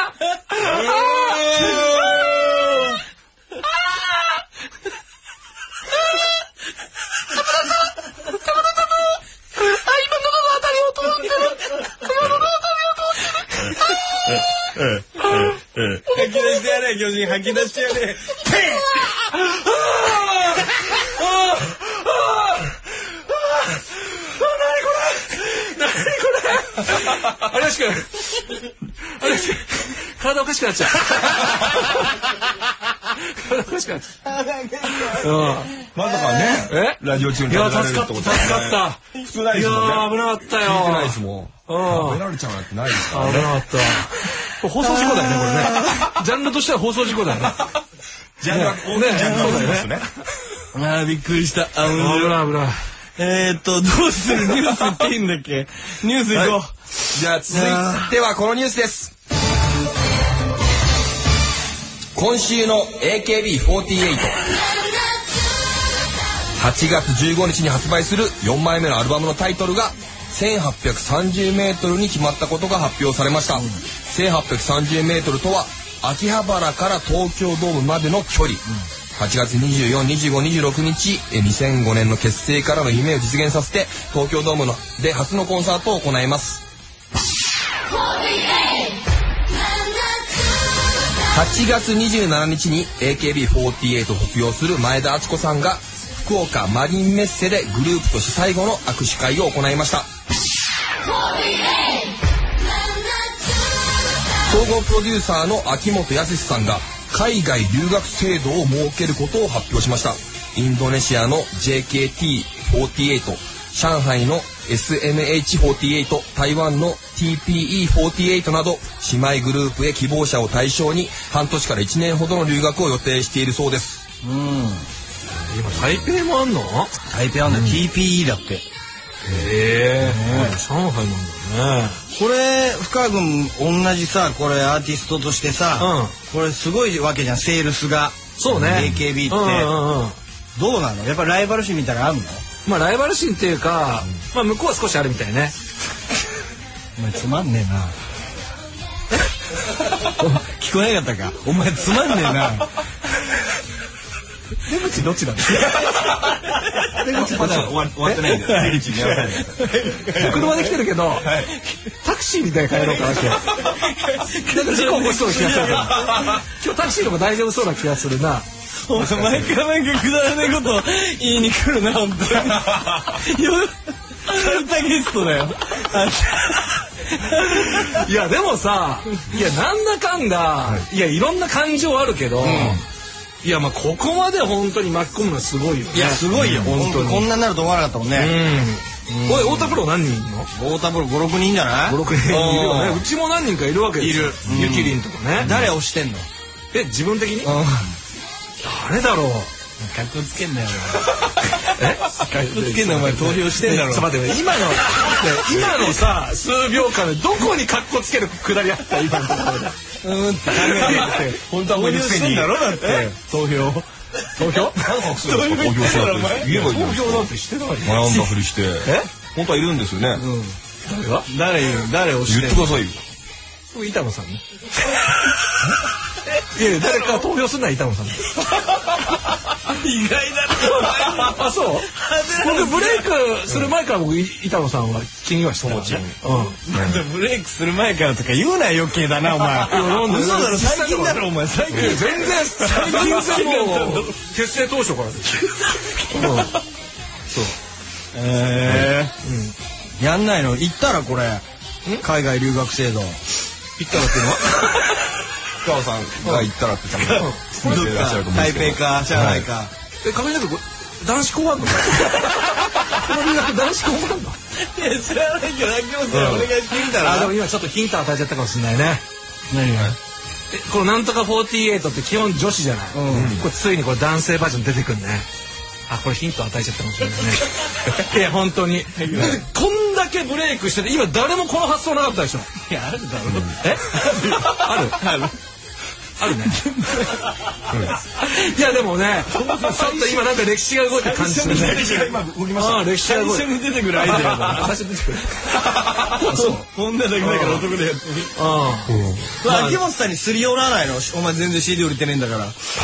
吐き出してやれ巨人吐き出してやれ。 有吉君体おかしくなっちゃう。体おかしくなっちゃう。 まさかね。ラジオ中にいや助かった。 普通ないですもんね。 いや危なかったよ。 聞いてないですもん。食べられちゃうなんてないですからね。 危なかった。放送事故だよねこれね。ジャンルとしては放送事故だよね。 ジャンルは大きいジャンルですね。 びっくりした。 危ない。 どうするニュースっていいんだっけ？ニュース行こう。 じゃあ続いてはこのニュースです。今週の AKB48。8月15日に発売する4枚目のアルバムのタイトルが1830メートルに決まったことが発表されました。1830メートルとは秋葉原から東京ドームまでの距離。8月24、25、26日、2005年の結成からの夢を実現させて東京ドームで初のコンサートを行います。8月27日に AKB48 を卒業する前田敦子さんが福岡マリンメッセでグループとして最後の握手会を行いました。総合プロデューサーの秋元康さんが海外留学制度を設けることを発表しました。インドネシアの JKT48、上海の SMH48、台湾の TPE48 など姉妹グループへ希望者を対象に半年から1年ほどの留学を予定しているそうです。 今台北もあんの？ 台北あんの TPE だって。 上海なんだね。 これ深川君同じさこれアーティストとしてさ、これすごいわけじゃんセールスが。 そうね。 AKB ってどうなの？やっぱライバル心みたいなのあるの？ まあライバル心っていうか、まあ向こうは少しあるみたいね。 お前つまんねえな。聞こえなかったか？お前つまんねえな。 出口どっちなんですか？ 出口まだ終わってないんです。出口に合わせない。 車で来てるけど、タクシーみたいに帰ろうかなって。なんか事故起こしそうな気がするけど。今日タクシーの方が大丈夫そうな気がするな。 お前毎回なんかくだらないこと言いに来るな本当に。 最多ゲストだよ。 いやでもさ、いやなんだかんだ、いやいろんな感情あるけど、いやまあここまで本当に巻き込むのはすごいよね。 いやすごいよ本当に。こんなになると思わなかったもんね。 おい太田プロ何人いるの？ 太田プロ5、6人じゃない？ 5、6人いるよね。うちも何人かいるわけですよ。 いる。 ゆきりんとかね。 誰推してんの？ 自分的に？誰だろう。 かっこつけんなよ。 かっこつけんなお前投票してんだろ。 ちょっと待って今のさ数秒間でどこにかっこつけるくだりあった今のところで。 って考えて本当は投票してんだろだって投票。 投票してないって言えばいい。 投票なんてしてない。 学んだふりして。本当はいるんですよね。 誰推してんの？ 言ってくださいよ。 板野さんね。いや誰か投票するのは板野さん。 意外だね。 あそう。僕ブレイクする前から僕板野さんは気にはしてたね。 ブレイクする前からとか言うな余計だなお前。嘘だろ最近だろお前最近。 全然最近もう結成当初からです。そう。 やんないの？行ったらこれ海外留学制度。 行ったらっていうのは？ 深川さんが行ったらって言ったの。 台北か上海か。 確認だけど男子校あんの？この留学男子校あんの？ いや知らないけど秋元さんお願いしてみたら。 でも今ちょっとヒント与えちゃったかもしれないね。 何が？ このなんとか48って基本女子じゃない。これついにこれ男性バージョン出てくるね。これヒント与えちゃったかもしれないね。いや本当にこんだけブレイクしてて今誰もこの発想なかったでしょ。 いやあるだろう。 あるね。いやでもねちょっと今なんか歴史が動いた感じするね。 今動きました。 歴史が動いた。 最初に出てくるアイデアだ。 最初に出てくる。 こんなだけだから男でやってみ。秋元さんにすり寄らないの？お前全然 CD 売れてねえんだから。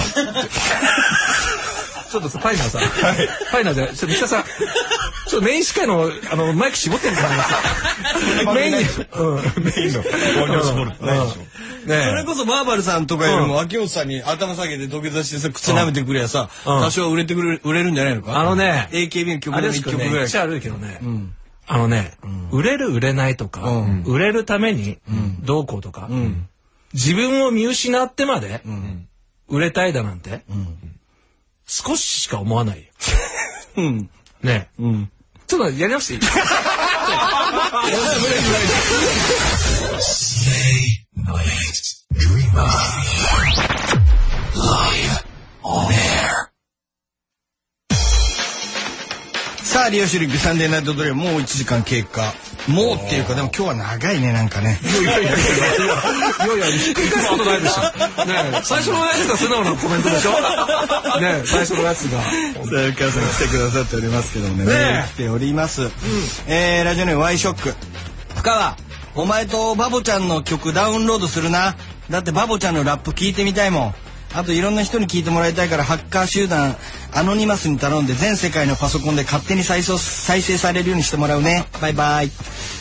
ちょっとさパイナーさん、パイナーじゃちょっと三田さん、ちょっとメイン司会のマイク絞ってるからメインの絞る。それこそバーバルさんとかよりも秋元さんに頭下げて土下座してさ口舐めてくれやさ多少売れるんじゃないのか。AKB の曲で1曲ぐらい。 めっちゃ悪いけどね。売れる売れないとか売れるためにどうこうとか自分を見失ってまで売れたいだなんて少ししか思わないよ。ねえ。ちょっとやり直していい？ さあ、リオシリックサンデーナイトドリルもう1時間経過。もうっていうかでも今日は長いねなんかね。 いやひっくり返すことないでしょ。ね最初のやつが素直なコメントでしょ。ね最初のやつが。 さあ深川さん来てくださっておりますけどもね。来ております。ラジオネームワイショック。深川、お前とバボちゃんの曲ダウンロードするな。だってバボちゃんのラップ聞いてみたいもん。あといろんな人に聞いてもらいたいからハッカー集団アノニマスに頼んで全世界のパソコンで勝手に再生されるようにしてもらうね。バイバイ。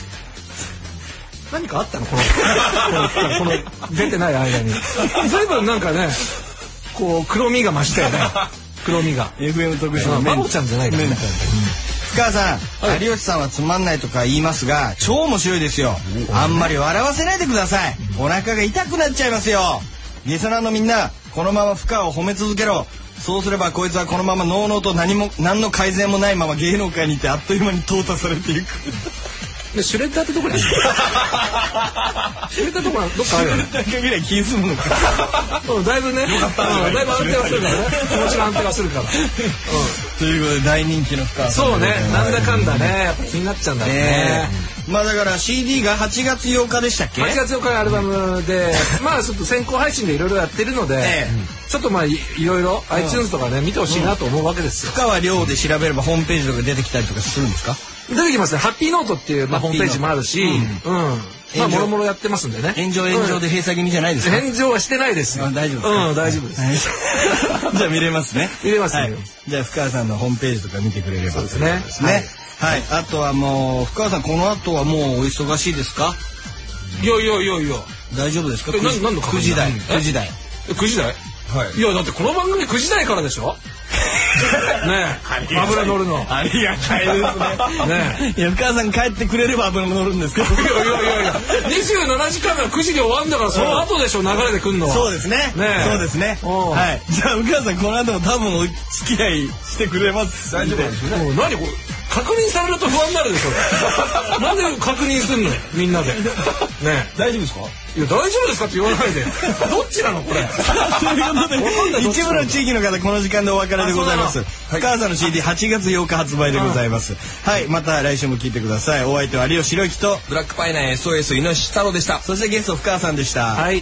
何かあったのこの出てない間に随分なんかねこう黒みが増したよね。黒みが FM 特殊のバボちゃんじゃないからね。 深川さん、有吉さんはつまんないとか言いますが超面白いですよ。あんまり笑わせないでください。お腹が痛くなっちゃいますよ。リスナーのみんなこのまま深川を褒め続けろ。そうすればこいつはこのままのうのうと何の改善もないまま芸能界にいてあっという間に淘汰されていく。 シュレッダーってどこにあるの？シュレッダーどこかあるよね。 シュレッダーぐらい気にするのか。 だいぶね。よかった。だいぶ安定はするからね。もちろん安定はするから。 ということで大人気の深川さん。 そうね。なんだかんだね。やっぱ気になっちゃうんだね。 まあだから CD が8月8日でしたっけ？ 8月8日のアルバムで、まあちょっと先行配信でいろいろやってるので、ちょっとまあいろいろ iTunes とかね見てほしいなと思うわけですよ。 深川亮で調べればホームページとか出てきたりとかするんですか？ 出てきますね。ハッピーノートっていうホームページもあるし、まあもろもろやってますんでね。 炎上で閉鎖気味じゃないですか？ 炎上はしてないですよ。 大丈夫ですか？ 大丈夫です。 じゃあ見れますね。 見れます。 じゃあ深川さんのホームページとか見てくれれば。 そうですね。 はい。あとはもう深川さんこの後はもうお忙しいですか？ いや。 大丈夫ですか？9時台。 9時台？はい。いやだってこの番組9時台からでしょ？ ね油乗るの。 ありがたいですね。いや、深川さん帰ってくれれば油乗るんですけど。 いや27時間が9時で終わるんだから、その後でしょ、流れで来るのは。 そうですね。そうですね。はい。じゃあ深川さんこの後も多分お付き合いしてくれます。 大丈夫ですね。何これ確認されると不安になるでしょ。なんで確認すんのみんなで。ね、 大丈夫ですか？ いや、大丈夫ですかって言わないで。どっちなのこれ。 ということで、一部の地域の方この時間でお別れでございます。深川さんの CD8 月8日発売でございます。はい、また来週も聞いてください。お相手は有吉弘樹とブラックパイナー SOS 井上太郎でした。 そしてゲスト深川さんでした。 はい。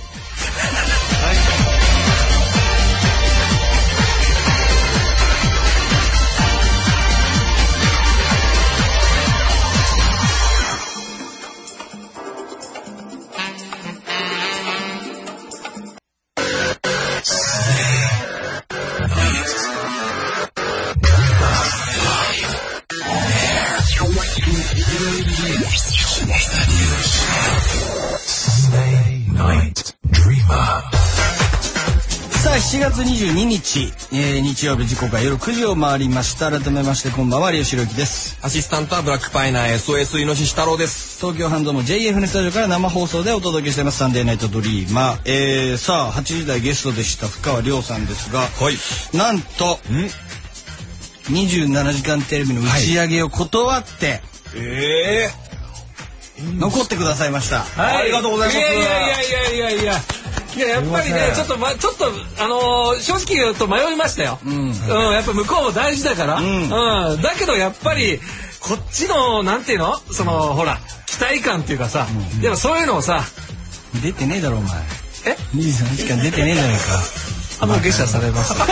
7月22日、日曜日時刻は夜9時を回りました。改めましてこんばんは、有吉弘樹です。 アシスタントはブラックパイナー SOS 井上太郎です。 東京ハンドの JFN スタジオから生放送でお届けしていますサンデーナイトドリーマー。さあ8時台ゲストでした深川亮さんですが、はい、なんと27時間テレビの打ち上げを断って、残ってくださいました。 はい、ありがとうございます。いややっぱりね、ちょっと正直言うと迷いましたよ。やっぱ向こうも大事だから。だけどやっぱりこっちのなんていうの、そのほら期待感っていうかさ、でもそういうのをさ、 出てねえだろお前。23時間出てねえじゃないか。 もう下車されました。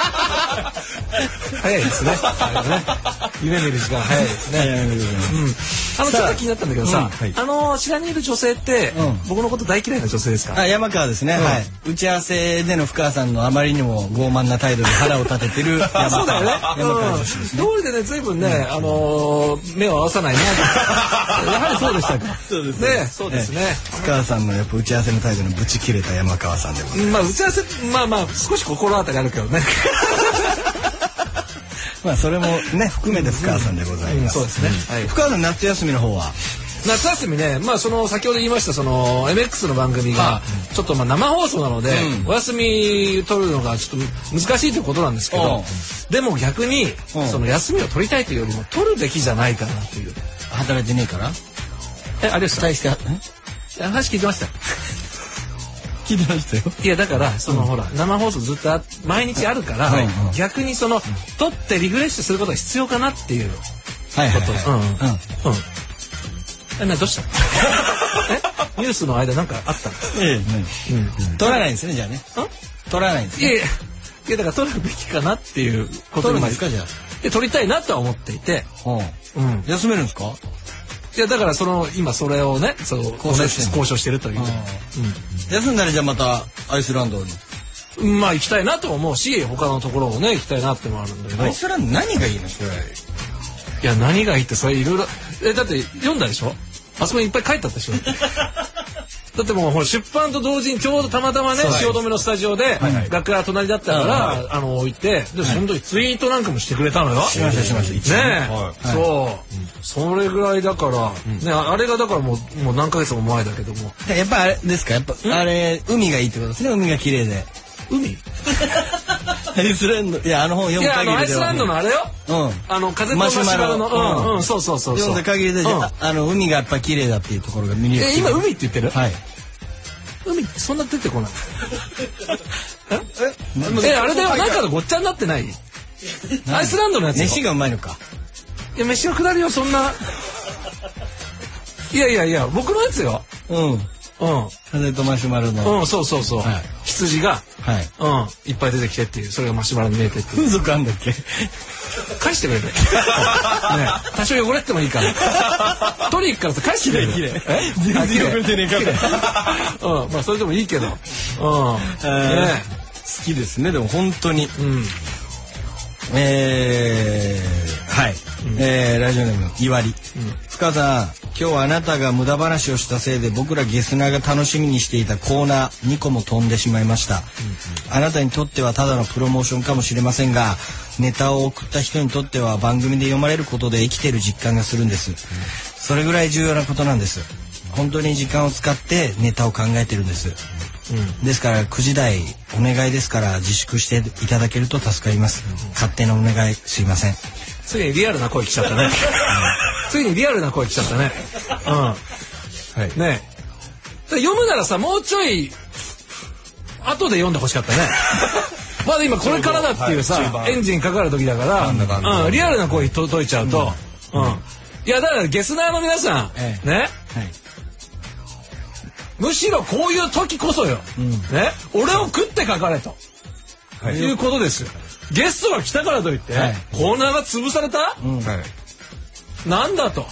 早いですね。夢見る時間早いですね。ちょっと気になったんだけどさ、知らにいる女性って僕のこと大嫌いな女性ですか？ 山川ですね。はい。打ち合わせでの深川さんのあまりにも傲慢な態度で腹を立ててる山川。 そうだよね。通りでね、随分ね、目を合わさないな。やはりそうでしたか。 そうですね。そうですね。 深川さんのやっぱ打ち合わせの態度にブチ切れた山川さんでございます。 まあ打ち合わせ少し心当たりあるけどね。 まあそれもね含めて深川さんでございます。 そうですね。 深川さん夏休みの方は？ 夏休みね、まあその先ほど言いましたその MX の番組がちょっと生放送なのでお休み取るのがちょっと難しいということなんですけど、でも逆にその休みを取りたいというよりも取るべきじゃないかなという。 働いてねえから？ あれ期待して話聞いてました。 聞いてましたよ。 いやだからそのほら生放送ずっと毎日あるから逆にその撮ってリフレッシュすることが必要かなっていうこと。どうしたニュースの間なんかあったの？ 撮らないんですねじゃあね。撮らないんですね。いやだから撮るべきかなっていうことなんですかじゃあ。 撮りたいなとは思っていて。 休めるんですか？ いやだから今それをね交渉してるという。 休んだらじゃあまたアイスランドに。 まあ行きたいなと思うし他のところをね行きたいなってもあるんだけど。 アイスランド何がいいのそれ？ いや何がいいってそれいろいろだって読んだでしょ？あそこにいっぱい書いてあったでしょ？だってもう出版と同時にちょうどたまたまね汐留のスタジオで楽屋隣だったから置いてでその時ツイートなんかもしてくれたのよ。 しましたねえ。それぐらいだからねあれがだからもう何ヶ月も前だけども。 やっぱあれですか？やっぱあれ海がいいってことですね。海が綺麗で。 海？ アイスランドいや本読む限りでは。 アイスランドのあれよ。風とマシュマロのそう。 読んだ限りで海がやっぱ綺麗だっていうところが見れる。 今海って言ってる？ はい。 海ってそんな出てこない。あれだよなんかのごっちゃになってない？アイスランドのやつ。 飯がうまいのか。 いや飯のくだりよそんな。いや僕のやつよ。風とマシュマロの。 そう。羊がいっぱい出てきてっていうそれがマシュマロに見えてっていう。 風俗あんだっけ？ 返してくれて。多少汚れてもいいから。取り行くからさ返してくれる。 全然汚れてねえから。まあそれでもいいけど。好きですねでも本当に。ははい、ラジオネームいわり、深さん、今日はあなたが無駄話をしたせいで僕らゲスナーが楽しみにしていたコーナー2個も飛んでしまいました、あなたにとってはただのプロモーションかもしれませんが、ネタを送った人にとっては番組で読まれることで生きている実感がするんです、それぐらい重要なことなんです。本当に時間を使ってネタを考えてるんです、ですから9時台お願いですから自粛していただけると助かります、勝手なお願いすいません。 ついにリアルな声来ちゃったねついにリアルな声来ちゃったね。ねえ読むならさ、もうちょい後で読んでほしかったねまだ今これからだっていうさ、エンジンかかる時だからリアルな声届いちゃうと、いやだからゲスナーの皆さん、ね、むしろこういう時こそよ、ね、俺を食ってかかれと、いうことですよ。ゲストが来たからといって、コーナーが潰された、なんだと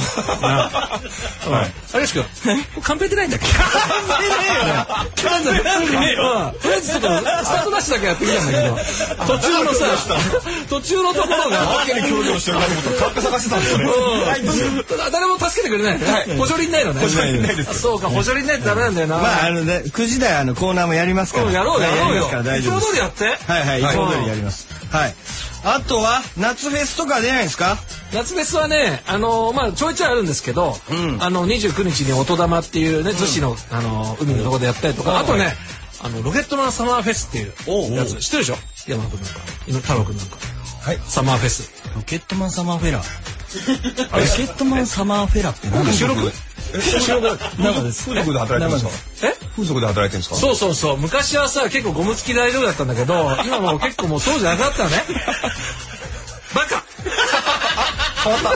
有吉君カンペ出ないんだっけ。カンペねえよ。とりあえずちょっとスタートダッシュだけやってきたんだけど、途中のところがわけに協力してるかと思ったらカンペ探してたんですよね。 誰も助けてくれない。補助輪ないのね。そうか、補助輪ないとダメなんだよな。 まあ9時台コーナーもやりますから。 やろうよ。 いつも通りやって。 はいいつも通りやります。はい。あとは夏フェスとか出ないんですか？ 夏フェスはね、まあちょいちょいあるんですけど、29日に音玉っていうね、逗子の海のとこでやったりとか、あとね、ロケットマンサマーフェスっていうやつ知ってるでしょ？山野君なんか、太郎君なんか。はい。サマーフェス。 ロケットマンサマーフェラ。ロケットマンサマーフェラって何ですか？ 収録風俗で働いてるんですか？風俗で働いてるんですか？ そう。昔はさ、結構ゴム付き大丈夫だったんだけど、今もう結構もうそうじゃなくなったのね。バカ。変わった。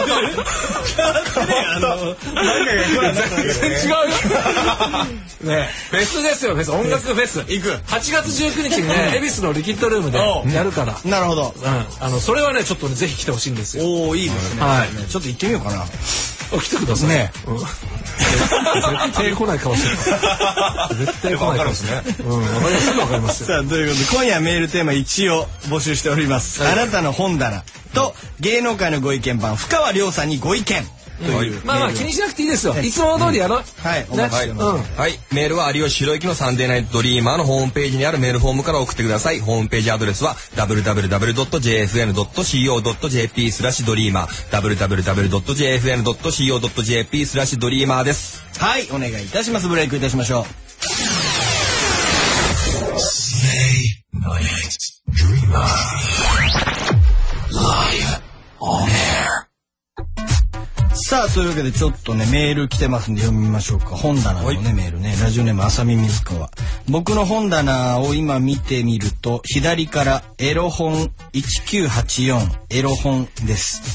全然違うよ。ね、フェスですよ、フェス、音楽フェス。行く。8月19日にね、恵比寿のリキッドルームでやるから。 なるほど。 それはね、ちょっとぜひ来てほしいんですよ。 おお、いいですね。はい。ちょっと行ってみようかな。 来てください。ね。絶対来ない顔してる。絶対来ない顔してね。わかります。 さあ、ということで今夜メールテーマ1を募集しております。あなたの本棚と芸能界のご意見番深川亮さんにご意見。 まあ気にしなくていいですよ。いつも通りやろう。 はい、お待ちしてます。 はい、メールは有吉弘行のサンデーナイトドリーマーのホームページにあるメールフォームから送ってください。ホームページアドレスは www.jfn.co.jp/dreamer www.jfn.co.jp/dreamer です。 はい、お願いいたします。ブレイクいたしましょう。さあ、というわけでちょっとねメール来てますんで読みましょうか。本棚のねメールね、ラジオネーム浅見水川。僕の本棚を今見てみると左からエロ本1984エロ本です。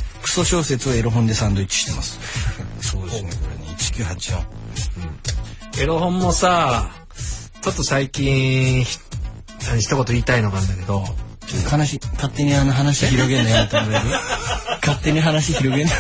クソ小説をエロ本でサンドイッチしてます。そうですね、これね1984。 エロ本もさ、ちょっと最近一言言いたいのがあるんだけど、 勝手に話広げんのやめてもらえる？勝手に話広げんの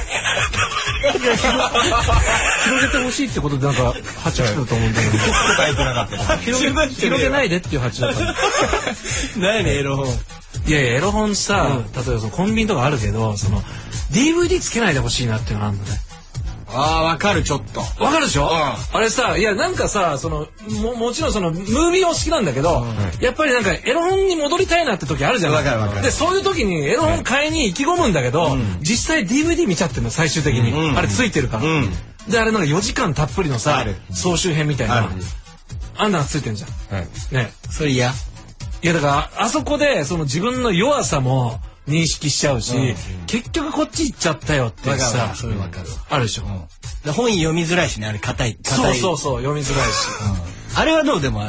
広げてほしいってことでなんか発注だと思うんだけど、広げないでっていう発注だった。 何エロ本。 いやエロ本さ、例えばそのコンビニとかあるけど、その DVD つけないでほしいなっていうのがあるのね。 ああ、わかる。ちょっとわかるでしょ。あれさ、いやなんかさ、そのもちろんそのムービーも好きなんだけど、やっぱりなんかエロ本に戻りたいなって時あるじゃない。 わかる。 でそういう時にエロ本買いに意気込むんだけど、実際 DVD 見ちゃってるの最終的に、あれついてるから。であれなんか4時間たっぷりのさ総集編みたいな、あんなのついてんじゃん。ね、それ嫌。いやだからあそこでその自分の弱さも認識しちゃうし、結局こっち行っちゃったよってさ、 それわかる。 あるでしょ。 本読みづらいしね、あれ硬い。 そう読みづらいし。 あれはどうでも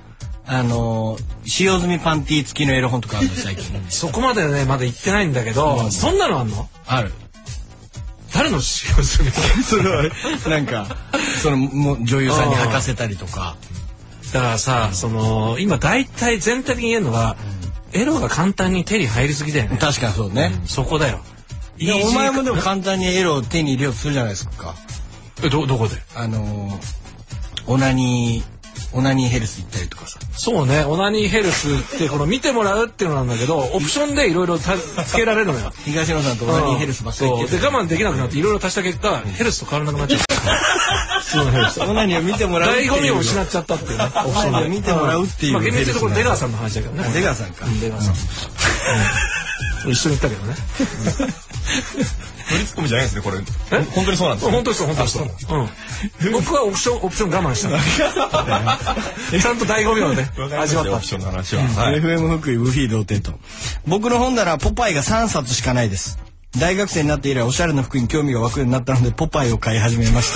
使用済みパンティ付きのエロ本とかあるの最近。 そこまでねまだ行ってないんだけど、そんなのあんの？ ある。 誰の使用済み？ それはなんかその女優さんに履かせたりとか。 だからさ、その今大体全体的に言えるのは、エロが簡単に手に入りすぎだよね。 確かにそうね。 そこだよ。 お前もでも簡単にエロを手に入れようとするじゃないですか。 どこで？ オナニオナニーヘルス行ったりとかさ。 そうね、オナニーヘルスってこの見てもらうっていうのなんだけど、オプションでいろいろつけられるのよ。 東野さんとオナニーヘルスばっかり言ってで我慢できなくなっていろいろ足した結果、ヘルスと変わらなくなっちゃった。普通のヘルス。 オナニーを見てもらうっていう。 醍醐味を失っちゃったっていうね。オプションオナニーを見てもらうっていう。 まあ厳密に言うとこれ出川さんの話だけどね。 出川さんか。 出川さん。一緒に行ったけどね。 乗りツッコミじゃないですねこれ。本当にそうなんです。 本当にそう本当にそう。僕はオプション我慢した。ちゃんと醍醐味をね味わった。 オプションの話は。 FM 福井ウフィー童貞と。僕の本棚はポパイが3冊しかないです。大学生になって以来おしゃれな服に興味が湧くようになったのでポパイを買い始めました。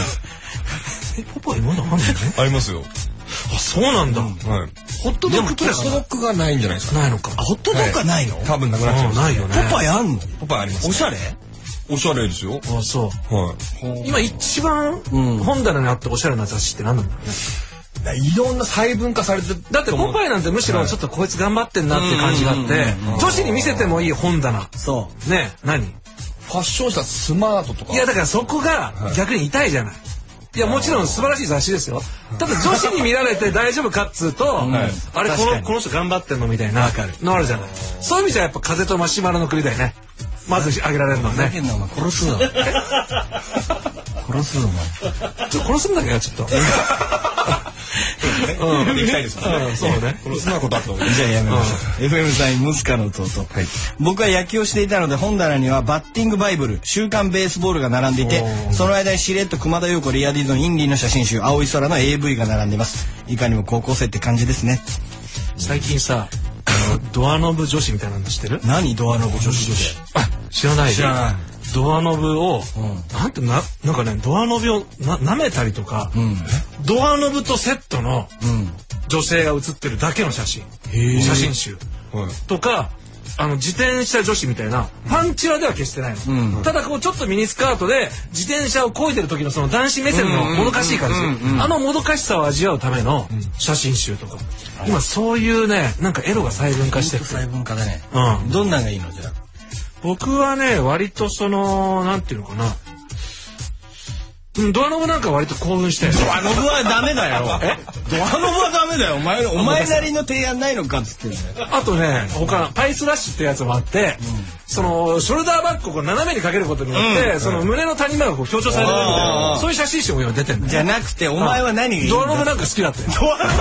ポパイまだあんのね。 ありますよ。 あ、そうなんだ。 はい。 ホットドッグプレスホットドッグがないんじゃないですか。 ないのか。 あ、ホットドッグはないの？ 多分なくなっちゃう。 ないよね。 ポパイあんの？ ポパイあります。 おしゃれ？ おしゃれですよ。 あ、そう。 はい。 今一番本棚にあっておしゃれな雑誌って何なんだろうね。 いろんな細分化されてだってポパイなんてむしろちょっとこいつ頑張ってんなって感じがあって女子に見せてもいい本棚。 そうね、何？ ファッション誌スマートとか。 いやだからそこが逆に痛いじゃない。いやもちろん素晴らしい雑誌ですよ。ただ女子に見られて大丈夫かっつうと、あれこの人頑張ってんのみたいなのあるじゃない。そういう意味じゃやっぱ風とマシュマロの国だよね。まずあげられるのはね。 お前殺すぞ。殺すぞお前。 殺すんだけどちょっと。 行きたいですからね。 そうね。 そんなことあったの。 じゃあやめましょう。FM さんムスカの弟。僕は野球をしていたので本棚にはバッティングバイブル、週刊ベースボールが並んでいて、その間にしれっと熊田曜子、リアディゾン、インリーの写真集、青い空の AV が並んでいます。いかにも高校生って感じですね。 最近さ、ドアノブ女子みたいなの知ってる？ 何ドアノブ女子って？ あ、知らない。 知らない。 ドアノブを、なんかね、ドアノブを舐めたりとか、ドアノブとセットの女性が写ってるだけの写真集とか、自転車女子みたいなパンチラでは決してないの。ただこうちょっとミニスカートで自転車を漕いでる時のその男子目線のもどかしい感じ、もどかしさを味わうための写真集とか、今そういうね、なんかエロが細分化してる。 細分化だね。どんなのがいいのじゃあ。 僕はね、割とそのなんていうのかな、ドアノブなんか割と興奮して。 ドアノブはダメだよ。ドアノブはダメだよ。お前なりの提案ないのかっつってね。 あとね、他パイスラッシュってやつもあって、そのショルダーバッグをこう斜めにかけることによって、その胸の谷間がこう強調されるみたいな、そういう写真集も今出てるんだよ。 じゃなくてお前は何がいいんだ。 ドアノブなんか好きだったよ。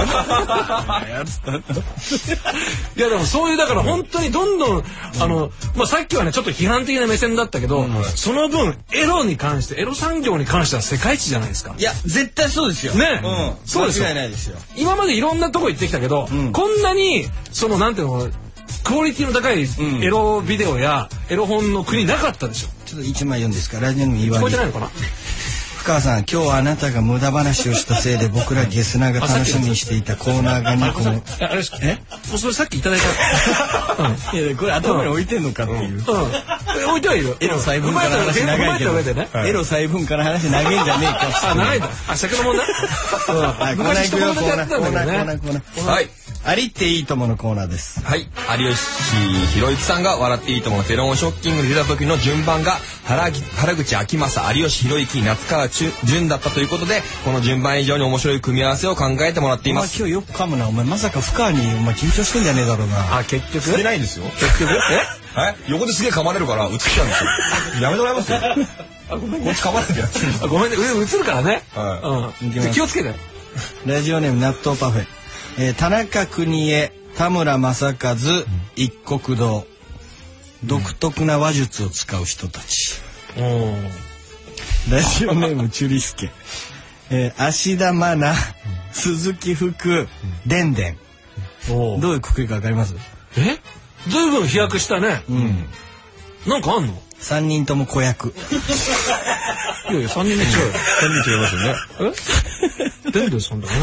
いやでもそういうだから本当にどんどんさっきはねちょっと批判的な目線だったけど、その分エロに関してエロ産業に関しては世界一じゃないですか。 いや絶対そうですよ。 ね、 そうですよ。間違いないですよ。 今までいろんなとこ行ってきたけど、こんなにそのなんていうのクオリティの高いエロビデオやエロ本の国なかったでしょ。 ちょっと一枚読んですか。ラジオの言い訳。 聞こえてないのかな。 深川さん、今日はあなたが無駄話をしたせいで僕らゲスナーが楽しみにしていたコーナーが2個も。 もうそれさっきいただいた。 いやこれ頭に置いてんのかっていう。 置いてはいる。 エロ細分化の話長いけど。エロ細分化の話長いんじゃねえか。 あ、長いんだ。あ、尺の問題。昔コーナーやってたんだけどね。 はい。 ありっていいとものコーナーです。 はい。有吉弘行さんが笑っていいとものフェロモンショッキングで出た時の順番が原口あきまさ、有吉弘行、夏川淳だったということで、この順番以上に面白い組み合わせを考えてもらっています。 お前今日よく噛むな。お前まさか深川にお前緊張してんじゃねえだろうな。 あ、結局してないですよ。 結局横ですげえ噛まれるから映っちゃうんですよ。やめてもらいますよ。こっち噛まなきゃ。 ごめんね、映るからね。気をつけて。 ラジオネーム納豆パフェ。田中邦衛、田村正和、一国堂。独特な話術を使う人たち。ラジオネームチュリスケ。芦田愛菜、鈴木福、でんでん。どういうくくりかわかります？ ずいぶん飛躍したね。なんかあんの ？3人とも子役。 いやいや、3人目違うよ。 3人違いますよね。 でんでんさんだ。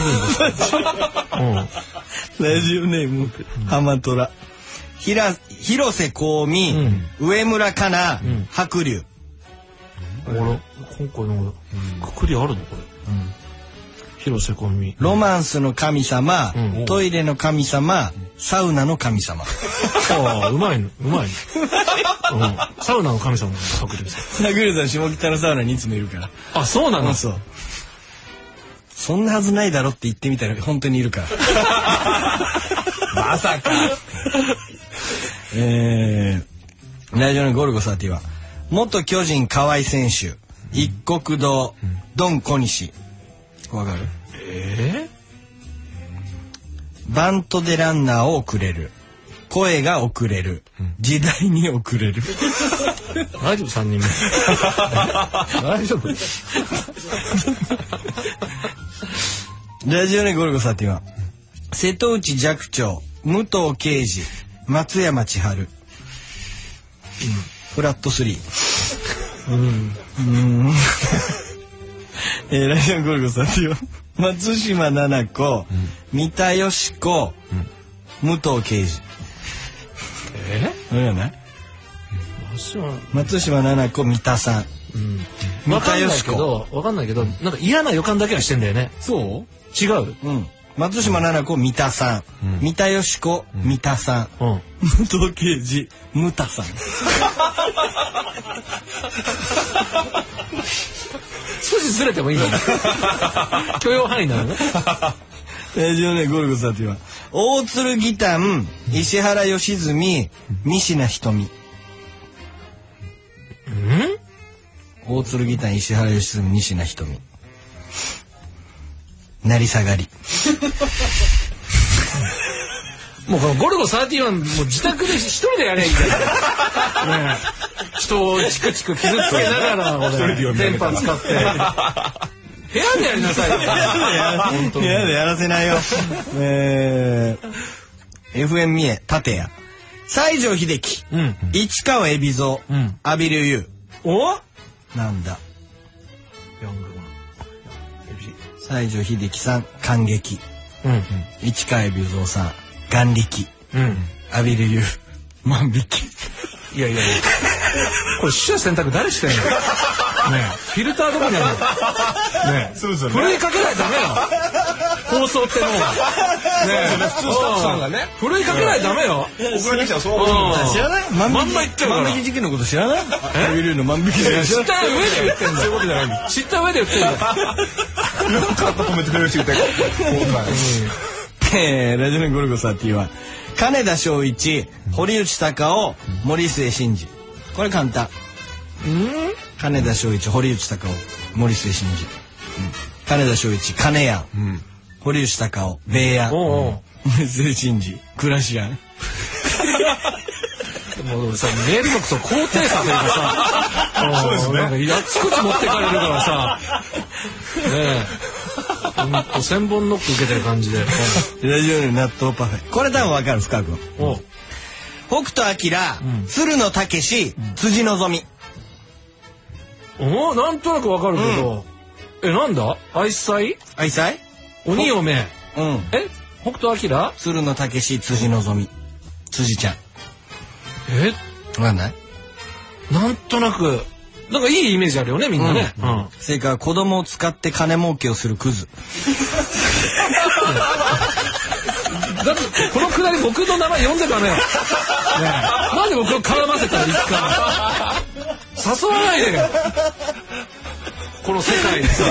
ラジオネーム浜虎。広瀬香美、上村かな、白龍。 今回のくくりあるのこれ。広瀬香美。 ロマンスの神様、トイレの神様、サウナの神様。 ああ、うまいの。サウナの神様の白龍です。 白龍さん下北のサウナにいつもいるから。 あ、そうなの。 そう。 そんなはずないだろって言ってみたら本当にいるからまさか。 ラジオのゴルゴ30は元巨人河合選手、一国堂、ドン小西。わかる？バントでランナーを送れる。声が遅れる。時代に遅れる。 大丈夫3人目。大丈夫。 ラジオネゴルゴ30は瀬戸内寂聴、武藤敬司、松山千春。フラット3。ラジオゴルゴ30は松島菜々子、三田佳子、武藤敬司。何や松島菜々子、三田さん。 わかんないけど、なんか嫌な予感だけはしてんだよね。 そう？ 違う？ 松島菜々子、三田さん。三田佳子、三田さん。武藤敬司、武田さん。 少しずれてもいいの？許容範囲なのね。 ラジオネゴルゴ30は大鶴義丹、石原良純、仁科瞳。大鶴義丹、石原良純、仁科瞳。成り下がり。 もうこのゴルゴ30はもう自宅で一人でやればいいんだよ。ねえ、人をチクチク傷つけながら電波使って部屋でやりなさいよ。 部屋でやらせないよ。FM 三重立谷、西城秀樹、市川海老蔵、阿比留優。 お？ なんだ。西城秀樹さん、感激。市川海老蔵さん、眼力。阿比留優、万引き。 いやこれ取捨選択誰してんの？ねえ、フィルターどこにあるの？ねえ、 そうですよね。 ふるいかけないとダメよ。放送ってのは。ねえ、 普通スタッフさんがね。 ふるいかけないとダメよ。 送られてきたらそう思う。 知らない？万まんま言っちゃうから。 引き事件のこと知らない？阿比留優の万引き事件。 知った上で言ってんだ。そういうことじゃない。知った上で言ってんだ。 なんか止めてくれる人いたよ。 ラジオネゴルゴ30は金田正一、堀内孝雄、森末慎二。これ簡単。金田正一、堀内孝雄、森末慎二。金田正一、金谷。堀内孝雄、米谷。森末慎二、クラシアン。 もうさ、メールのこと高低差というかさ、そうですね。なんかあちこち持ってかれるからさ、ねえ、千本ノック受けてる感じで。 ラジオの納豆パフェ。これ多分わかる、深く。北斗晶、鶴野武史、辻希美。 なんとなくわかるけど、なんだ？愛妻？ 愛妻？ 鬼嫁。北斗晶？ 鶴野武史、辻希美。辻ちゃん。わかんない？ なんとなく、なんかいいイメージあるよね、みんなね。 それから子供を使って金儲けをするクズ。 だってこのくだり僕の名前呼んでダメよ。なんで僕を絡ませたらいいか。誘わないでよ。この世界にさ。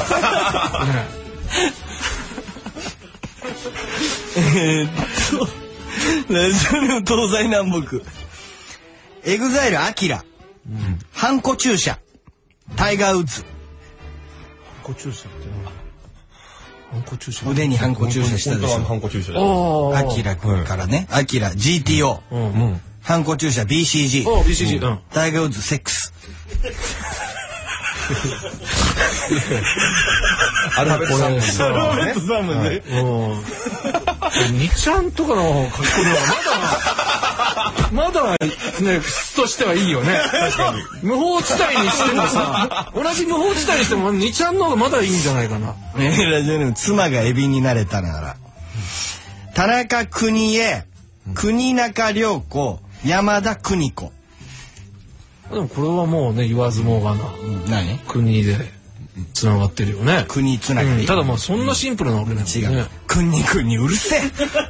ラジオの東西南北。エグザイルアキラ。ハンコ注射。タイガーウッズ。 ハンコ注射ってハンコ注射。 腕にハンコ注射したでしょ。 ハンコ注射。 アキラ君からね。アキラ GTO。ハンコ注射 BCG。 BCG。 タイガーウッズセックス。 アルファベット3文ね。 2ちゃんとかの書き込みはまだね、質としてはいいよね。確かに。無法地帯にしてもさ、同じ無法地帯にしても2ちゃんの方がまだいいんじゃないかな。 ラジオネーム妻がエビになれたなら。田中邦衛、国中涼子、山田邦子。 でもこれはもうね、言わずもがな。 何？ 国でつながってるよね。 国つながり。 ただまあそんなシンプルなわけないもんね。 違う。国うるせえ。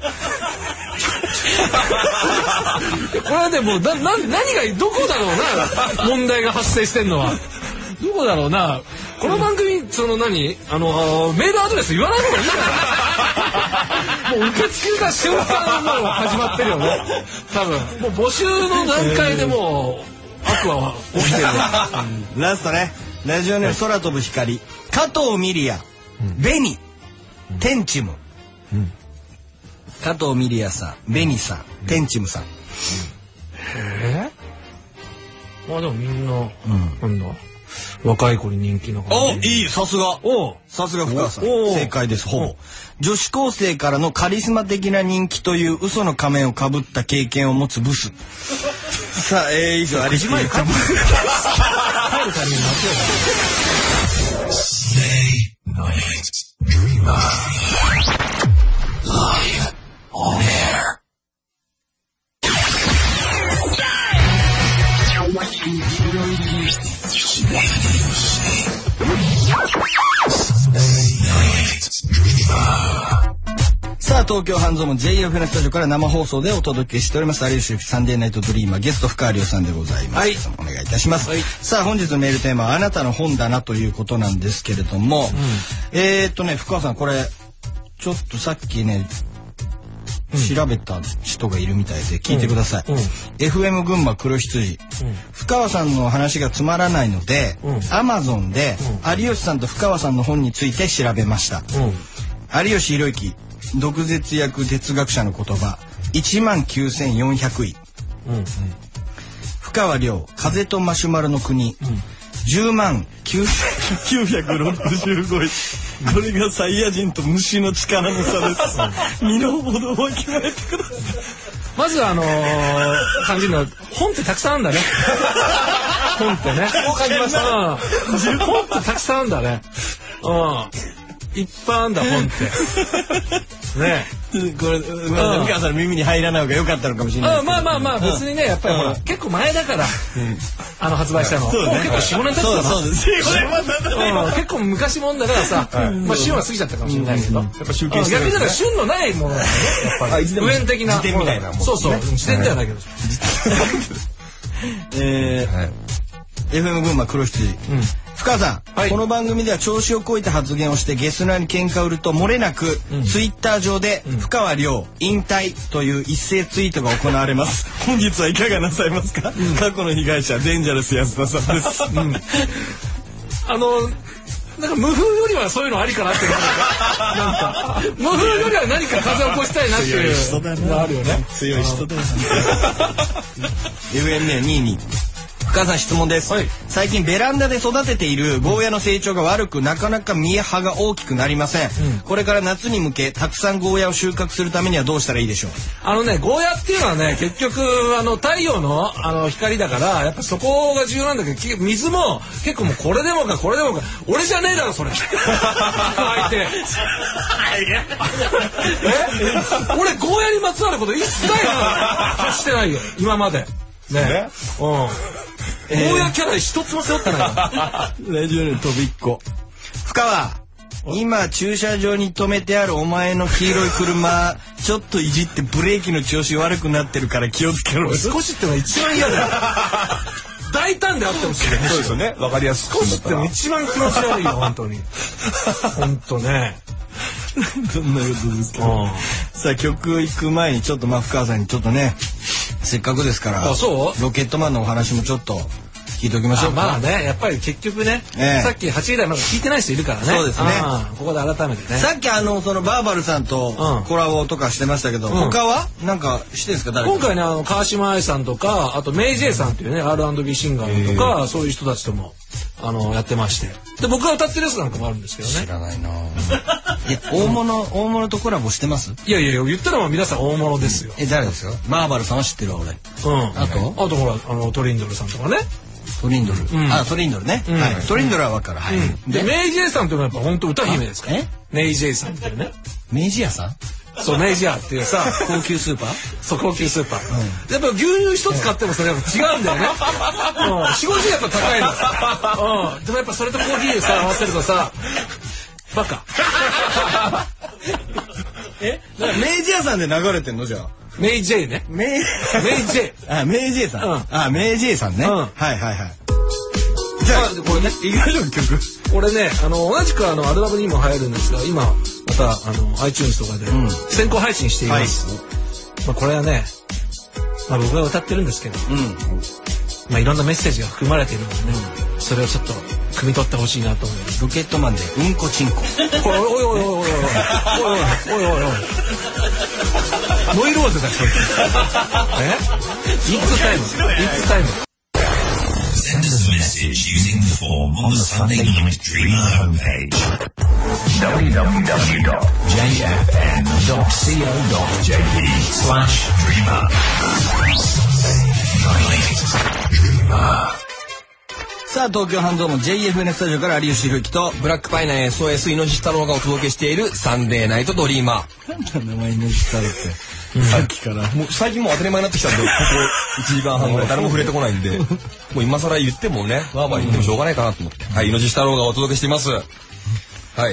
これはでも何がどこだろうな、問題が発生してんのは。どこだろうな。 この番組そのメールアドレス言わない方がいいかな。もう受付が瞬間もう始まってるよね。多分もう募集の段階でもう悪は起きてるよ。 ラストね。ラジオネーム空飛ぶ光、加藤ミリア、ベニ、テンチム。加藤ミリアさん、ベニさん、テンチムさん。 まあでもみんな、なんだ若い子に人気の感じ。 いい、さすが。さすが深川さん。正解です、ほぼ。女子高生からのカリスマ的な人気という嘘の仮面をかぶった経験を持つブス。さあ、以上、あれしまいかぶる。さあ、東京半蔵門 JFN スタジオから生放送でお届けしております有吉サンデーナイトドリーマー、ゲスト深川亮さんでございます。お願いいたします。さあ、本日のメールテーマはあなたの本棚ということなんですけれども、深川さん、これちょっとさっきね調べた人がいるみたいで聞いてください。FM 群馬黒羊、深川さんの話がつまらないので、Amazon で有吉さんと深川さんの本について調べました。有吉弘行毒舌訳哲学者の言葉、19,400位。深川亮風とマシュマロの国、109,965位。これがサイヤ人と虫の力の差です。身の程を決めてください。 まず感じるのは本ってたくさんあるんだね。本ってね。 こう感じました。 本ってたくさんあるんだね。いっぱいあるんだ本って。ね。 これ深川さんの耳に入らない方が良かったのかもしれない。 まあ別にね、やっぱりほら結構前だから発売したの。結構4、5年経ったな。そうです。結構昔もんだからさ、まあ旬は過ぎちゃったかもしれないけど、やっぱ集計して逆にだから旬のないものだよね。やっぱり普遍的な辞典みたいなもの。 そう辞典ではないけど。 FM 群馬黒羊。深川さん、この番組では調子をこいた発言をしてゲスナーに喧嘩を売ると漏れなく、ツイッター上で深川亮引退という一斉ツイートが行われます。本日はいかがなさいますか？過去の被害者デンジャラス安田さんです。 なんか無風よりはそういうのありかなってなんか無風よりは何か風を起こしたいなっていうのがあるよね。 強い人だよ。UNA22。深川さん、質問です。最近ベランダで育てているゴーヤの成長が悪く、なかなか実や葉が大きくなりません。これから夏に向けたくさんゴーヤを収穫するためにはどうしたらいいでしょう？ ゴーヤっていうのはね、結局太陽の光だからやっぱそこが重要なんだけど、水も結構もうこれでもか俺じゃねえだろそれ。相手。俺ゴーヤにまつわること一切発してないよ今まで。ね。ゴーヤキャラ一つも背負ってない。 ラジオネームとびっこ。深川、今駐車場に止めてあるお前の黄色い車ちょっといじってブレーキの調子悪くなってるから気をつけろ。 少しってのは一番嫌だよ。大胆であってほしい。 そうですよね。わかりやすく。 少しっての一番気持ち悪いよ本当に。本当ね。 そんなことですけど。さあ曲行く前にちょっと深川さんにちょっとね、せっかくですからロケットマンのお話もちょっと聞いておきましょうか。 まあね、やっぱり結局ね、さっき8時台まだ聞いてない人いるからね。 そうですね。 ここで改めてね。 さっきそのバーバルさんとコラボとかしてましたけど、他はなんかしてんですか？誰か。 今回ね、川島愛さんとか、あとメイジェイさんっていうね R&B シンガーとか、そういう人たちともやってまして、で僕が歌ってるやつなんかもあるんですけどね。 知らないな。いや、大物とコラボしてます？ いや言ったら皆さん大物ですよ。 誰ですよ？バーバルさんは知ってるわ俺。あとほらトリンドルさんとかね。 トリンドル。トリンドルね。トリンドルはわかる。 でメイジェイさんっていうのはやっぱ本当歌姫ですから。メイジェイさんっていうね。 メイジ屋さん？ そう、メイジャーっていうさ、 高級スーパー？ そう、高級スーパー。やっぱ牛乳一つ買ってもそれやっぱ違うんだよね。4、50やっぱ高いの。でもやっぱそれとコーヒーさ、合わせるとさ、バカ。 メイジャーさんで流れてんのじゃあ。 メイジェイね。メイジェイ。 メイジェイさん。メイジェイさんね。はい。じゃあ、これね、いきましょう、曲。 俺ね同じくアルバムにも入るんですが、今またiTunes とかで先行配信しています。まあこれはね、まあ僕が歌ってるんですけど、まあいろんなメッセージが含まれているのでね、それをちょっと汲み取ってほしいなと思います。 ロケットマンでうんこちんこ。 おいおいおいおいおいおいおいおいおいおい。ノイローゼだそいつ。いつタイム。 Send us a message using the form on the Sunday Night Dreamer homepage. www.jfn.co.jp/dreamer. Dreamer. さあ東京半蔵門 JFN スタジオから有吉弘行とブラックパイナー SOS イノシシ太郎がお届けしているサンデーナイトドリーマー。 なんだ名前イノシシ太郎って、さっきからもう最近もう当たり前になってきたんで、ここ1時間半ぐらい誰も触れてこないんで、もう今更言ってもね、わーわー言ってもしょうがないかなと思って、はい、イノシシ太郎がお届けしています。はい、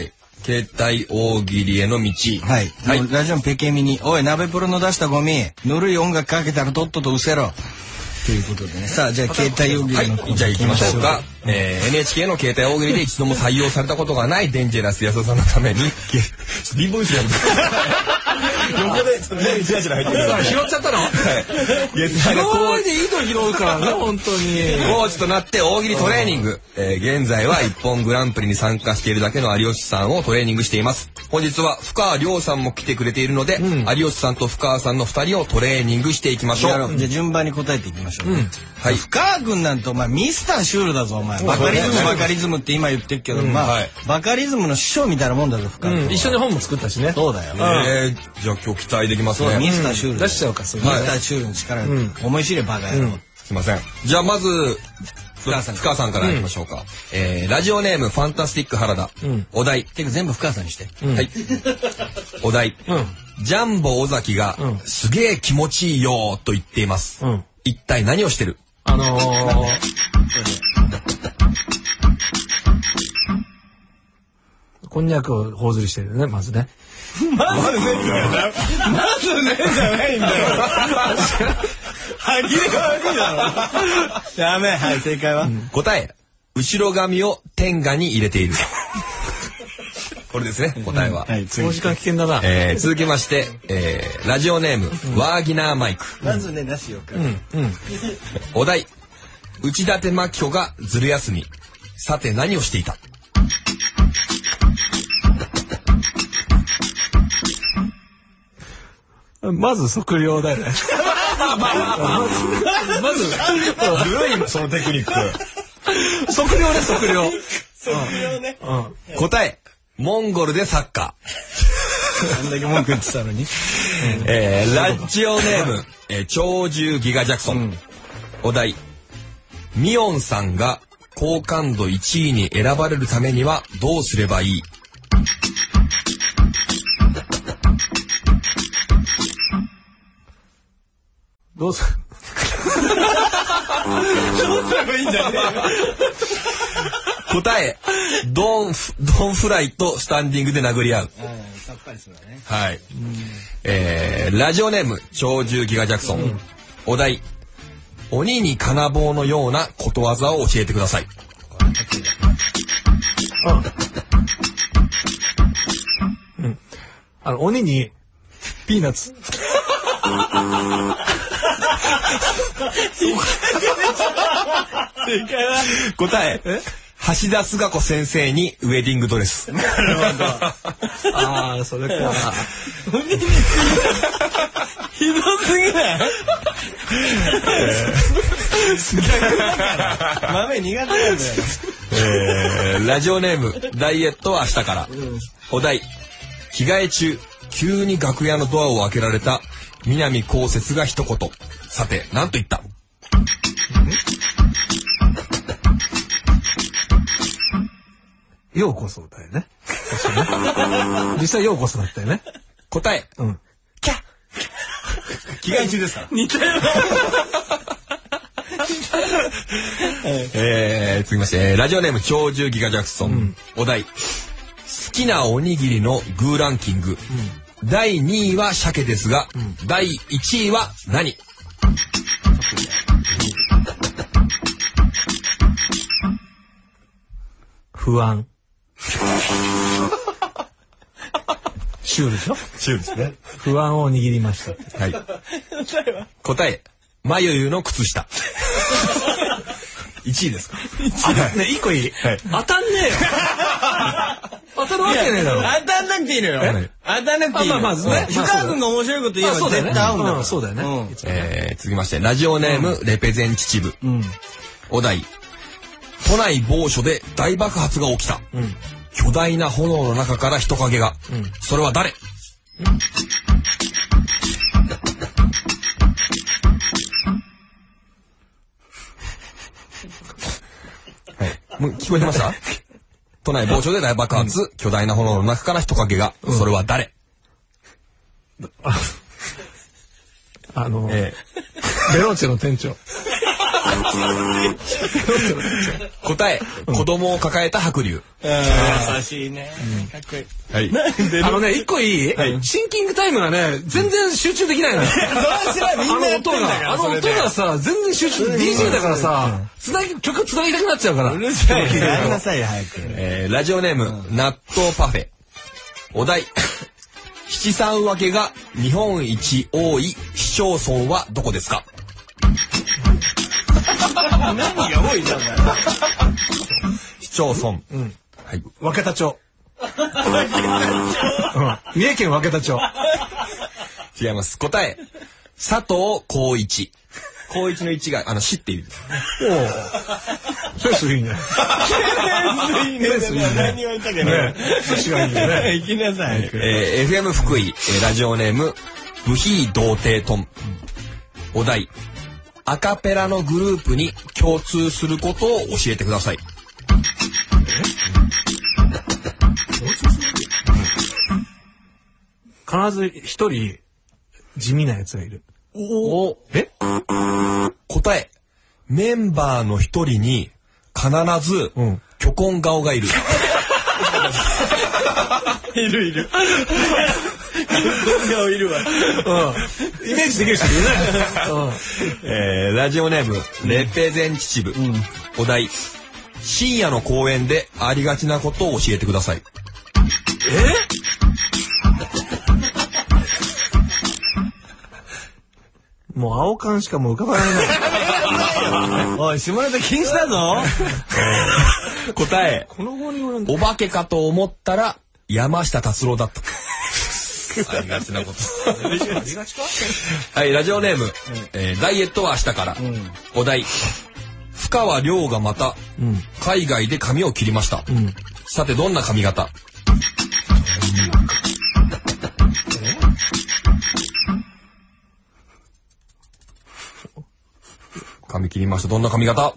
携帯大喜利への道。 はい、はい、ラジオのペケミにおい鍋プロの出したゴミぬるい音楽かけたらとっととうせろということでね。さあじゃあ携帯大喜利の、 はい、じゃあ行きましょうか。NHK の携帯大喜利で一度も採用されたことがないデンジェラス安田さんのために貧乏石やる横でチラチラ入ってる拾っちゃったの。はい。拾わないでいいと拾うからね本当に。 コーチとなって大喜利トレーニング。現在は一本グランプリに参加しているだけの有吉さんをトレーニングしています。本日は深川亮さんも来てくれているので、有吉さんと深川さんの2人をトレーニングしていきましょう。 じゃあ順番に答えていきましょう。はい。深川君なんてお前ミスターシュールだぞお前。バカリズムって今言ってるけど、まあバカリズムの師匠みたいなもんだぞ深川君。 一緒に本も作ったしね。 そうだよ。 じゃあ今日期待できますね。 ミスターシュール出しちゃうか。ミスターシュールの力思い知れバカ野郎。 すいません。じゃあまず深川さんからいきましょうか。ラジオネームファンタスティック原田。お題。 てか全部深川さんにして。 はい。お題。ジャンボ尾崎がすげえ気持ちいいよと言っています。一体何をしてる？ こんにゃくを頬ずりしてるねまずね。 まずねじゃないんだよ。歯切れが悪いだろ。ダメ。はい、正解は、 答え。後ろ髪を天下に入れている。これですね、答えは。 はい、この時間危険だな。 続きまして、ラジオネーム、ワーギナーマイク。 まずね、なしよか。 お題。内館真紀子がずる休み。さて何をしていた？ まず測量だよね。まず古いそのテクニック。 測量ね測量。 測量ね。 答え。モンゴルでサッカー。あんだけ文句言ってたのに。 ラジオネーム、鳥獣ギガジャクソン。お題。ミオンさんが好感度1位に選ばれるためにはどうすればいい？ どうすればいいんじゃねえ。答え。ドンフライとスタンディングで殴り合う。 さっぱりするね。 はい。ラジオネーム鳥獣ギガジャクソン。お題。鬼に金棒のようなことわざを教えてください。 鬼にピーナッツ。 正解は答え。橋田壽賀子先生にウェディングドレス。 なるほど。 ああ、それか。 鬼にひどすぎない？豆苦手なんだよ。 ラジオネームダイエットは明日から。お題。着替え中急に楽屋のドアを開けられた南こうせつが一言。さて何と言った？ ようこそだよね。実際ようこそだったよね。 答え。キャッ。着替え中ですから。 似たような。 続きまして、ラジオネーム鳥獣ギガジャクソン。お題。好きなおにぎりのグーランキング。第2位は鮭ですが、第1位は何？ 不安。シュールでしょ。 シュールですね。 不安を握りました。 はい。答え、まゆゆの靴下。1位ですか。 ね、一個いい。当たんねえよ。当たるわけねえだろ。 当たんなくていいのよ。当たんなくていいのよ。 まずね。 氷川君が面白いこと言えば絶対合うんだから。 そうだよね。 続きまして、ラジオネーム、レペゼン秩父。お題、都内某所で大爆発が起きた。巨大な炎の中から人影が。それは誰？もう聞こえてました？都内某所で大爆発、巨大な炎の中から人影が。それは誰？ ベローチェの店長。 答え、子供を抱えた白龍。 優しいね。かっこいい。 はい。 一個いい？シンキングタイムがね、全然集中できないのよ。あの音がさ、全然集中、DJ だからさ、曲つなぎたくなっちゃうから。 うるさい。やりなさいよ、早く。 ラジオネーム、納豆パフェ。お題、七三分けが日本一多い市町村はどこですか？ 何が多いじゃん。 市町村。はい。 分田町。三重県分田町。 違います。答え、佐藤浩一。浩一の一が、市っていう。 センスいいね。 センスいいね。何言われたけど。 センスがいいよね。 行きなさい。 FM 福井、ラジオネーム、ブヒー童貞トン。お題、アカペラのグループに共通することを教えてください。 必ず一人地味なやつがいる。 答え、メンバーの一人に必ず巨根顔がいる。 いる。顔いるわ。 イメージできる人いるね。 ラジオネーム、レペゼン秩父。お題、深夜の公園でありがちなことを教えてください。 もう青缶しかもう浮かばないな。 おい、下ネタ禁止だぞ。 答え、お化けかと思ったら山下達郎だった。ありがちなこと。はい、ラジオネーム、ダイエットは明日から。お題、深川亮がまた海外で髪を切りました。さてどんな髪型？髪切りました。どんな髪型？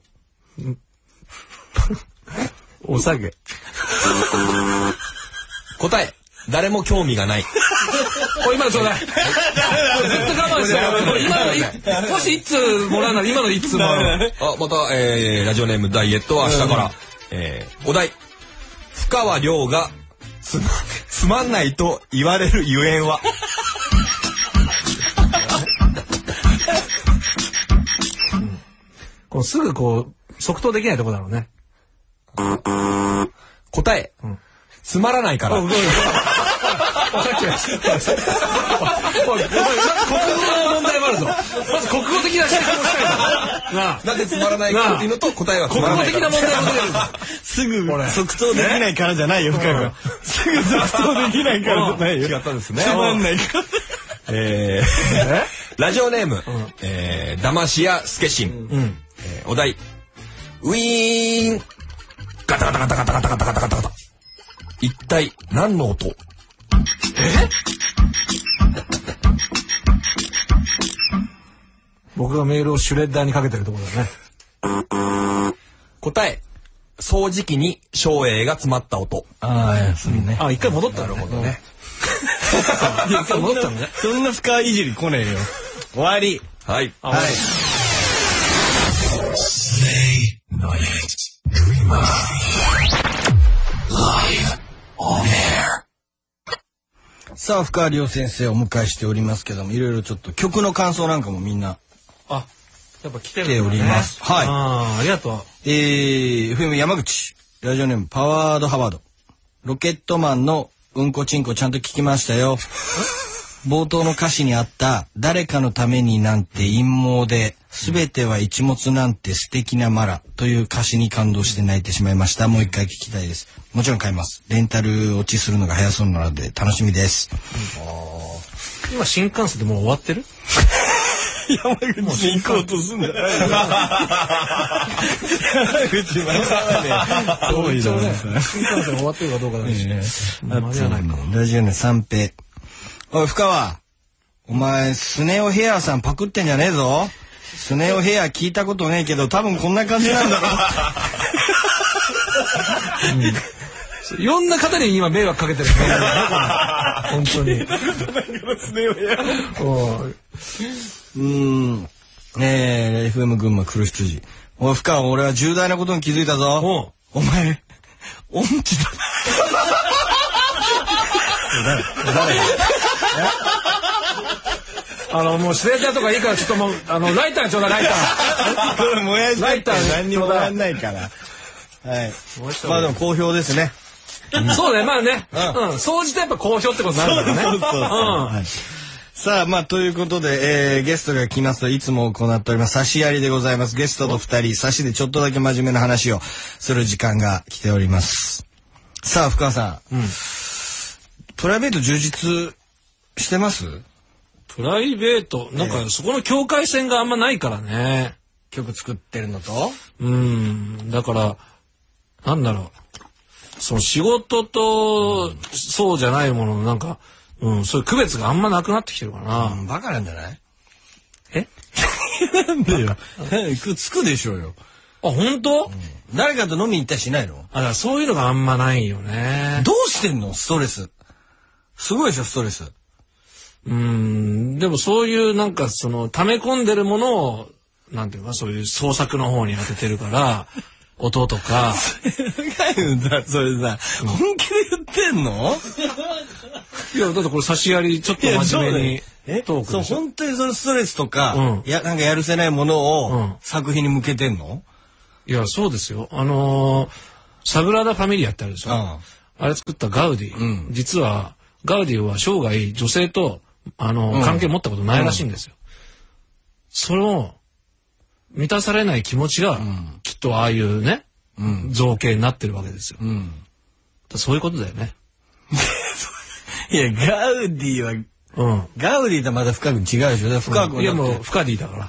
お下げ。 答え、誰も興味がない。 今のちょうだい。ずっと我慢してよ。もし一通もらうなら今の一通もらう。 また、ラジオネームダイエットは明日から。お題、深川亮がつまんないと言われるゆえんは？ すぐ即答できないとこだろうね。 答え、つまらないから。 国語の問題もあるぞ。まず国語的な指摘もしたいぞ。 なんでつまらないかっていうのと答えはつまらないから。 国語的な問題も出てるぞ。 すぐ即答できないからじゃないよ、深川。すぐ即答できないからじゃないよ。 違ったんですね。 つまんないから。 ラジオネーム、だましやすけしん。お題、ウィーンガタガタガタガタガタガタガタガタガタ。一体何の音？ 僕がメールをシュレッダーにかけてるところだね。 答え、掃除機に照英が詰まった音。 そうね。 一回戻ったのね。一回戻ったのね。 そんな深いじり来ねえよ。終わり。 はい。 Slay Night Dreamer Live on air. さあ、深川亮先生をお迎えしておりますけども、いろいろちょっと曲の感想なんかもみんなやっぱ来ております。はい。 ありがとう。 FM 山口。 ラジオネームパワードハワード。ロケットマンのうんこちんこちゃんと聞きましたよ。冒頭の歌詞にあった誰かのためになんて陰謀で全ては一物なんて素敵なマラという歌詞に感動して泣いてしまいました。もう一回聞きたいです。もちろん買います。レンタル落ちするのが早そうなので楽しみです。 今新幹線でもう終わってる？ 山口に行こうとすんだよ。山口まだね。 そう一応ね、新幹線終わってるかどうかだし。間に合わないか。 ラジオネーム三平。おい深川、お前スネ夫ヘアさんパクってんじゃねえぞ。スネ夫ヘア聞いたことねえけど多分こんな感じなんだろ。 いろんな方に今迷惑かけてるね。本当に。 FM 群馬黒羊。おい深川、俺は重大なことに気づいたぞ。お前音痴だな。もうスレーターとかいいからちょっともうライターちょうだいライター。 燃やしライター何にもやんないから。はい。まあでも好評ですね。 そうね、まあね。総じてやっぱ好評ってことになるからね。 さあ、まあ、ということで、ゲストが来ますといつも行っております差しやりでございます。ゲストと二人、差しでちょっとだけ真面目な話をする時間が来ております。さあ、深川さん。プライベート充実してます？ プライベート、なんかそこの境界線があんまないからね。 曲作ってるのと？ だから、なんだろう。その仕事と、そうじゃないもののなんか、そういう区別があんまなくなってきてるかな。 バカなんじゃない？ え？ なんでよ。つくでしょうよ。 あ、本当？ 誰かと飲みに行ったりしないの？ だからそういうのがあんまないよね。 どうしてんの？ストレス。すごいでしょ、ストレス。 でもそういうなんかその溜め込んでるものを、なんていうか、そういう創作の方に当ててるから、音とか。 それさ、本気で言ってんの？ いや、だってこれ差しやりちょっと真面目にトークでしょ。 そう、本当にそのストレスとか、なんかやるせないものを作品に向けてんの？ いや、そうですよ。サグラダ・ファミリアってあるでしょ。あれ作ったガウディ。実は、ガウディは生涯女性と、関係持ったことないらしいんですよ。その、満たされない気持ちが、きっとああいうね、造形になってるわけですよ。そういうことだよね。 いや、ガウディは、ガウディとまた深く違うでしょ。深くいや、もう、フカディだから。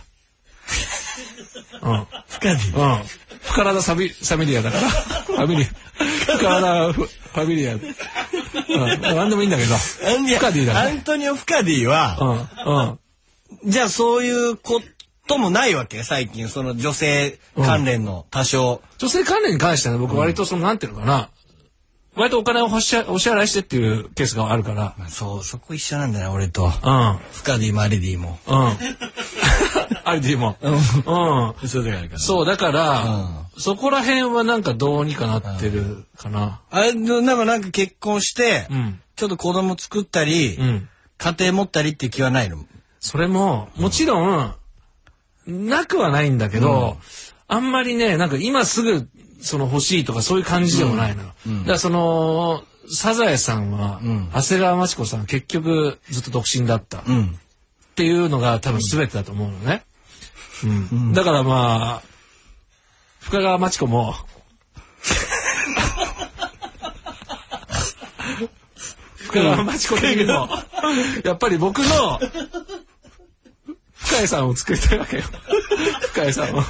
フカディ。 フカラダサミリアだから。ファミリア。フカラダファミリア。なんでもいいんだけど。フカディだから。 アントニオ・フカディは、じゃあそういうこともないわけ？最近、その女性関連の多少。 女性関連に関しては僕割とその、なんていうのかな。割とお金をお支払いしてっていうケースがあるから。 そう、そこ一緒なんだよ、俺と。フカディもアリディも。 アリディも。そう、だから、そこら辺はなんかどうにかなってるかな。 あれ、なんか結婚して、ちょっと子供作ったり、家庭持ったりっていう気はないの？ それも、もちろん、なくはないんだけど、あんまりね、なんか今すぐ、その欲しいとかそういう感じでもないの。だからその、サザエさんは、長谷川町子さん結局ずっと独身だった。っていうのが多分全てだと思うのね。だからまあ、深川町子も、深川町子的にも、やっぱり僕の、深谷さんを作りたいわけよ。深谷さんを。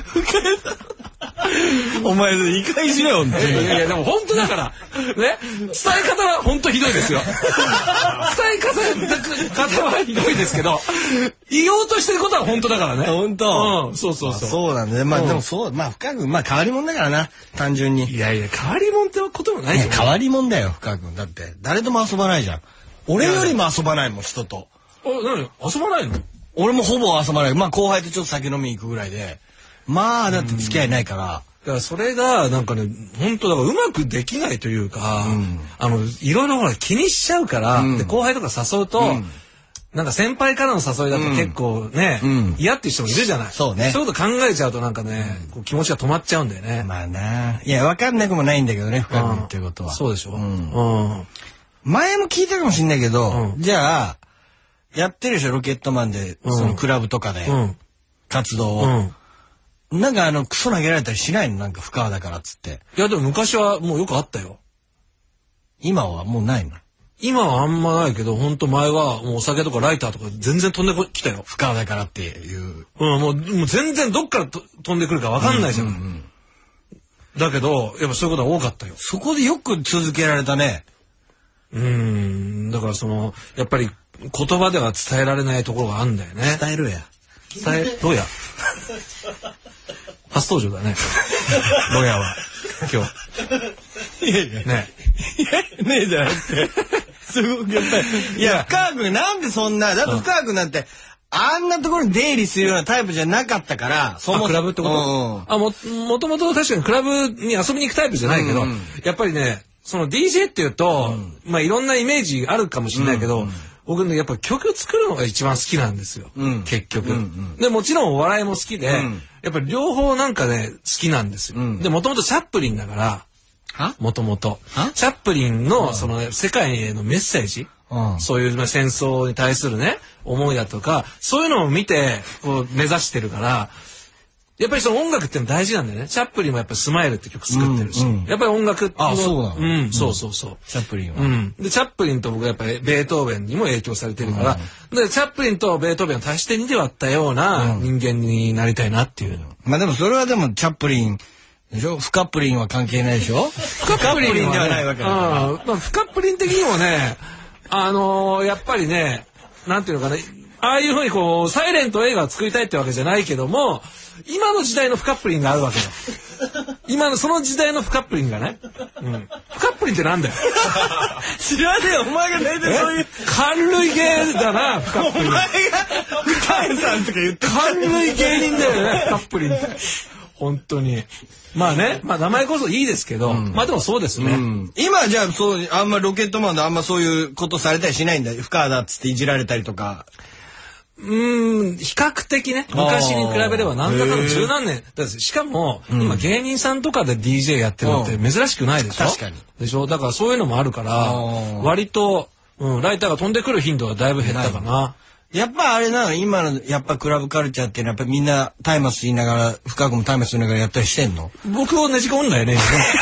お前、理解しろよ、本当に。 いや、でも本当だから、ね、伝え方は本当ひどいですよ。伝え方はひどいですけど、言おうとしてることは本当だからね。 本当。 そう。 そうなんだね。まあでもそう、まあ深く、まあ変わり者だからな、単純に。 いや、変わり者ってこともないよ。 変わり者だよ、深く。だって、誰とも遊ばないじゃん。俺よりも遊ばないもん、人と。 何？遊ばないの？ 俺もほぼ遊ばない。まあ後輩とちょっと酒飲みに行くぐらいで。まあだって付き合いないから。 だからそれがなんかね、本当だからうまくできないというか、いろいろほら気にしちゃうから、で後輩とか誘うと、 なんか先輩からの誘いだと結構ね、嫌っていう人もいるじゃない。 そうね。 そういうこと考えちゃうとなんかね、こう気持ちが止まっちゃうんだよね。 まあな。いや、わかんなくもないんだけどね、深く言ってることは。 そうでしょ。 前も聞いたかもしんないけど、じゃあ、やってるでしょ、ロケットマンで、そのクラブとかで、活動を。なんかクソ投げられたりしないの？なんか深川だからっつって。 いや、でも昔はもうよくあったよ。 今はもうないの？ 今はあんまないけど、本当前はもうお酒とかライターとか全然飛んできたよ。 深川だからっていう。 もう全然どっから飛んでくるかわかんないじゃん。だけど、やっぱそういうことが多かったよ。 そこでよく続けられたね。 だからやっぱり言葉では伝えられないところがあるんだよね。 伝えろや。 どうや。初登場だね。ロヤは。今日。 いやいや。ねえじゃなくて。すごくやっぱり。いや、深川君なんでそんな、だって深川君なんて、あんなところに出入りするようなタイプじゃなかったから、 クラブってこと？もともと確かにクラブに遊びに行くタイプじゃないけど、やっぱりね、DJ っていうと、まあいろんなイメージあるかもしれないけど、僕ね、やっぱ曲作るのが一番好きなんですよ。結局。で、もちろんお笑いも好きで、やっぱり両方なんかね、好きなんですよ。で、もともとチャップリンだから、もともと。チャップリンの世界へのメッセージ、そういう戦争に対するね、思いだとか、そういうのを見て、こう目指してるから、やっぱり音楽っての大事なんだよね。チャップリンもやっぱりスマイルって曲作ってるし、やっぱり音楽って。 そうなの？ そうそうそう。 チャップリンは。 で、チャップリンと僕はやっぱりベートーベンにも影響されてるから、で、チャップリンとベートーベンを足して2で割ったような人間になりたいなっていう。 まあでもそれはでもチャップリンでしょ？フカップリンは関係ないでしょ？フカップリンではないわけだから。 まあフカップリン的にもね、やっぱりね、なんていうのかな、ああいうふうにこう、サイレント映画を作りたいってわけじゃないけども、今の時代のフカップリンがあるわけよ。その時代のフカップリンがね。フカップリンってなんだよ。 知らねえよ、お前が大体そういう。 軽い芸だな、フカップリン。 お前が、深谷さんとか言って軽い芸人だよね、フカップリンって。本当に。まあね、まあ名前こそいいですけど、まあでもそうですね。 今じゃああんまロケットマンであんまそういうことされたりしないんだよ。深川だっつっていじられたりとか。 比較的ね、昔に比べればなんだかの十何年。しかも、今芸人さんとかで DJ やってるのって珍しくないでしょ？ 確かに。 でしょ？だからそういうのもあるから、割と、ライターが飛んでくる頻度はだいぶ減ったかな。 やっぱあれなの？今のやっぱクラブカルチャーっていうのはやっぱみんな松明言いながら、深くも松明言いながらやったりしてんの？ 僕をねじ込んだよね。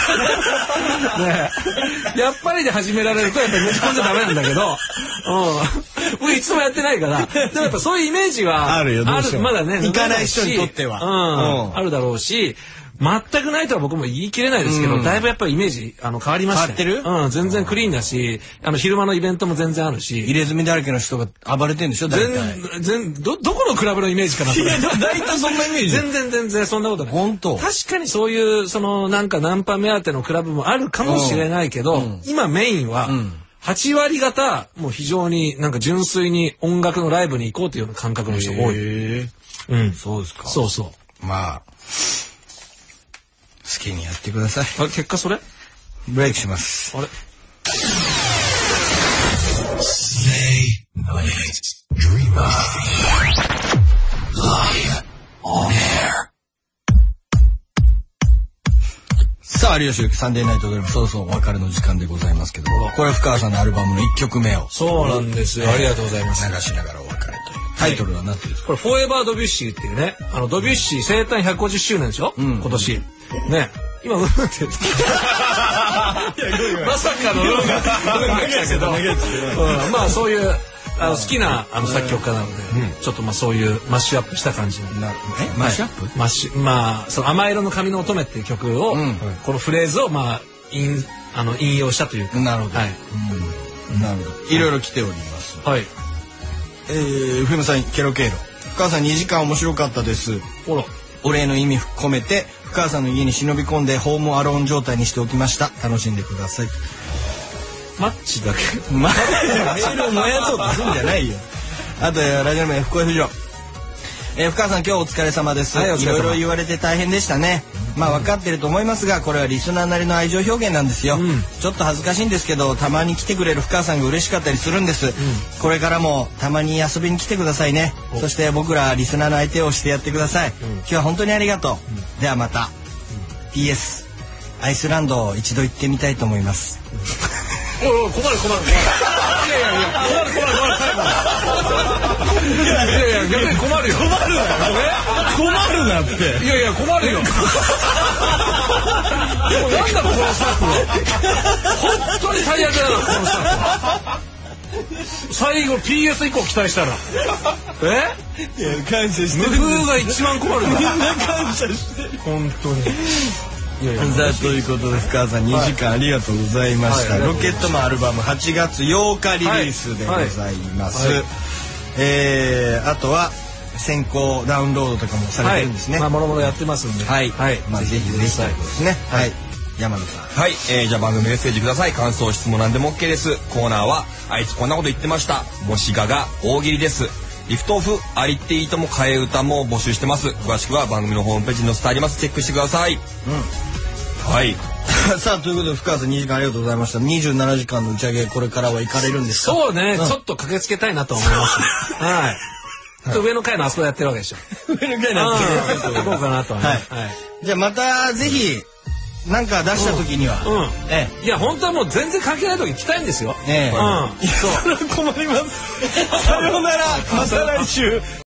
やっぱりで始められるとやっぱりねじ込んじゃダメなんだけど、僕いつもやってないから、でもやっぱそういうイメージはあるよ、どうしても。 まだね、 行かない人にとっては。 あるだろうし、全くないとは僕も言い切れないですけど、だいぶやっぱりイメージ変わりました。 変わってる？ 全然クリーンだし、昼間のイベントも全然あるし。 入れ墨だらけの人が暴れてんでしょ？どこのクラブのイメージかな？いや、大体そんなイメージ。 全然そんなことない。 本当？ 確かにそういうなんかナンパ目当てのクラブもあるかもしれないけど、今メインは8割方もう非常になんか純粋に音楽のライブに行こうというような感覚の人が多い。 そうですか。 そうそう。 まあ。好きにやってください。 あれ、結果それ？ ブレイクします。 あれ？ Stay Night Dreamer Live on air。 さあ、有吉ゆきサンデーナイトドリーム、そうそうお別れの時間でございますけど、これは深川さんのアルバムの1曲目を。 そうなんですよ。ありがとうございます。 流しながらお別れという。タイトルは何ていうんですか？ これ、フォーエバードビュッシーっていうね、ドビュッシー生誕150周年でしょ？今年。ね。今、って言ってまさかのが来たけど、まあそういう、好きな作曲家なので、ちょっとまあそういうマッシュアップした感じになる。 マッシュアップ？ まあ、甘色の髪の乙女っていう曲を、このフレーズをまあ、引用したというか。 なるほど。 はい。 なるほど。いろいろ来ております。 はい。 ふみさん、ケロケロ。深川さん2時間面白かったです。 ほら。 お礼の意味込めて、深川さんの家に忍び込んでホームアローン状態にしておきました。楽しんでください。 マッチだけ。 メールを燃やそうとするんじゃないよ。あと、ラジオ名、福江不二郎。 深川さん今日お疲れ様です。 はいお疲れ様いろいろ言われて大変でしたね。まあ分かってると思いますが、これはリスナーなりの愛情表現なんですよ。ちょっと恥ずかしいんですけど、たまに来てくれる深川さんが嬉しかったりするんです。これからもたまに遊びに来てくださいね。そして僕らリスナーの相手をしてやってください。今日は本当にありがとう。ではまた。PS アイスランド一度行ってみたいと思います。 おいおい困る。いやいや逆に困るよ。 困るなって。 いや困るよ。でもなんだこのスタッフは。本当に最悪だなこのスタッフは。最後 PS 以降期待したら。 いや感謝して無風が一番困るんだ。 みんな感謝してる。 本当に。 さあということで深川さん2時間ありがとうございました。ロケットマンアルバム8月8日リリースでございます。あとは先行ダウンロードとかもされてるんですね。 もろもろやってますんで。 まあぜひぜひということですね。山野さん。 はい、じゃあ番組メッセージください。感想質問なんでも OK です。コーナーはあいつこんなこと言ってました、もしがが大喜利です。リフトオフありっていいとも替え歌も募集してます。詳しくは番組のホームページに載せてあります。チェックしてください。はい。 さあということで深川さん2時間ありがとうございました。27時間の打ち上げこれからは行かれるんですか？ そうね、ちょっと駆けつけたいなと思います。上の階のあそこでやってるわけでしょ。 上の階のやってる。 行こうかなと。 じゃあまたぜひなんか出した時には。 いや本当はもう全然関係ない時に来たいんですよ。 そう。困ります。さようなら。また来週。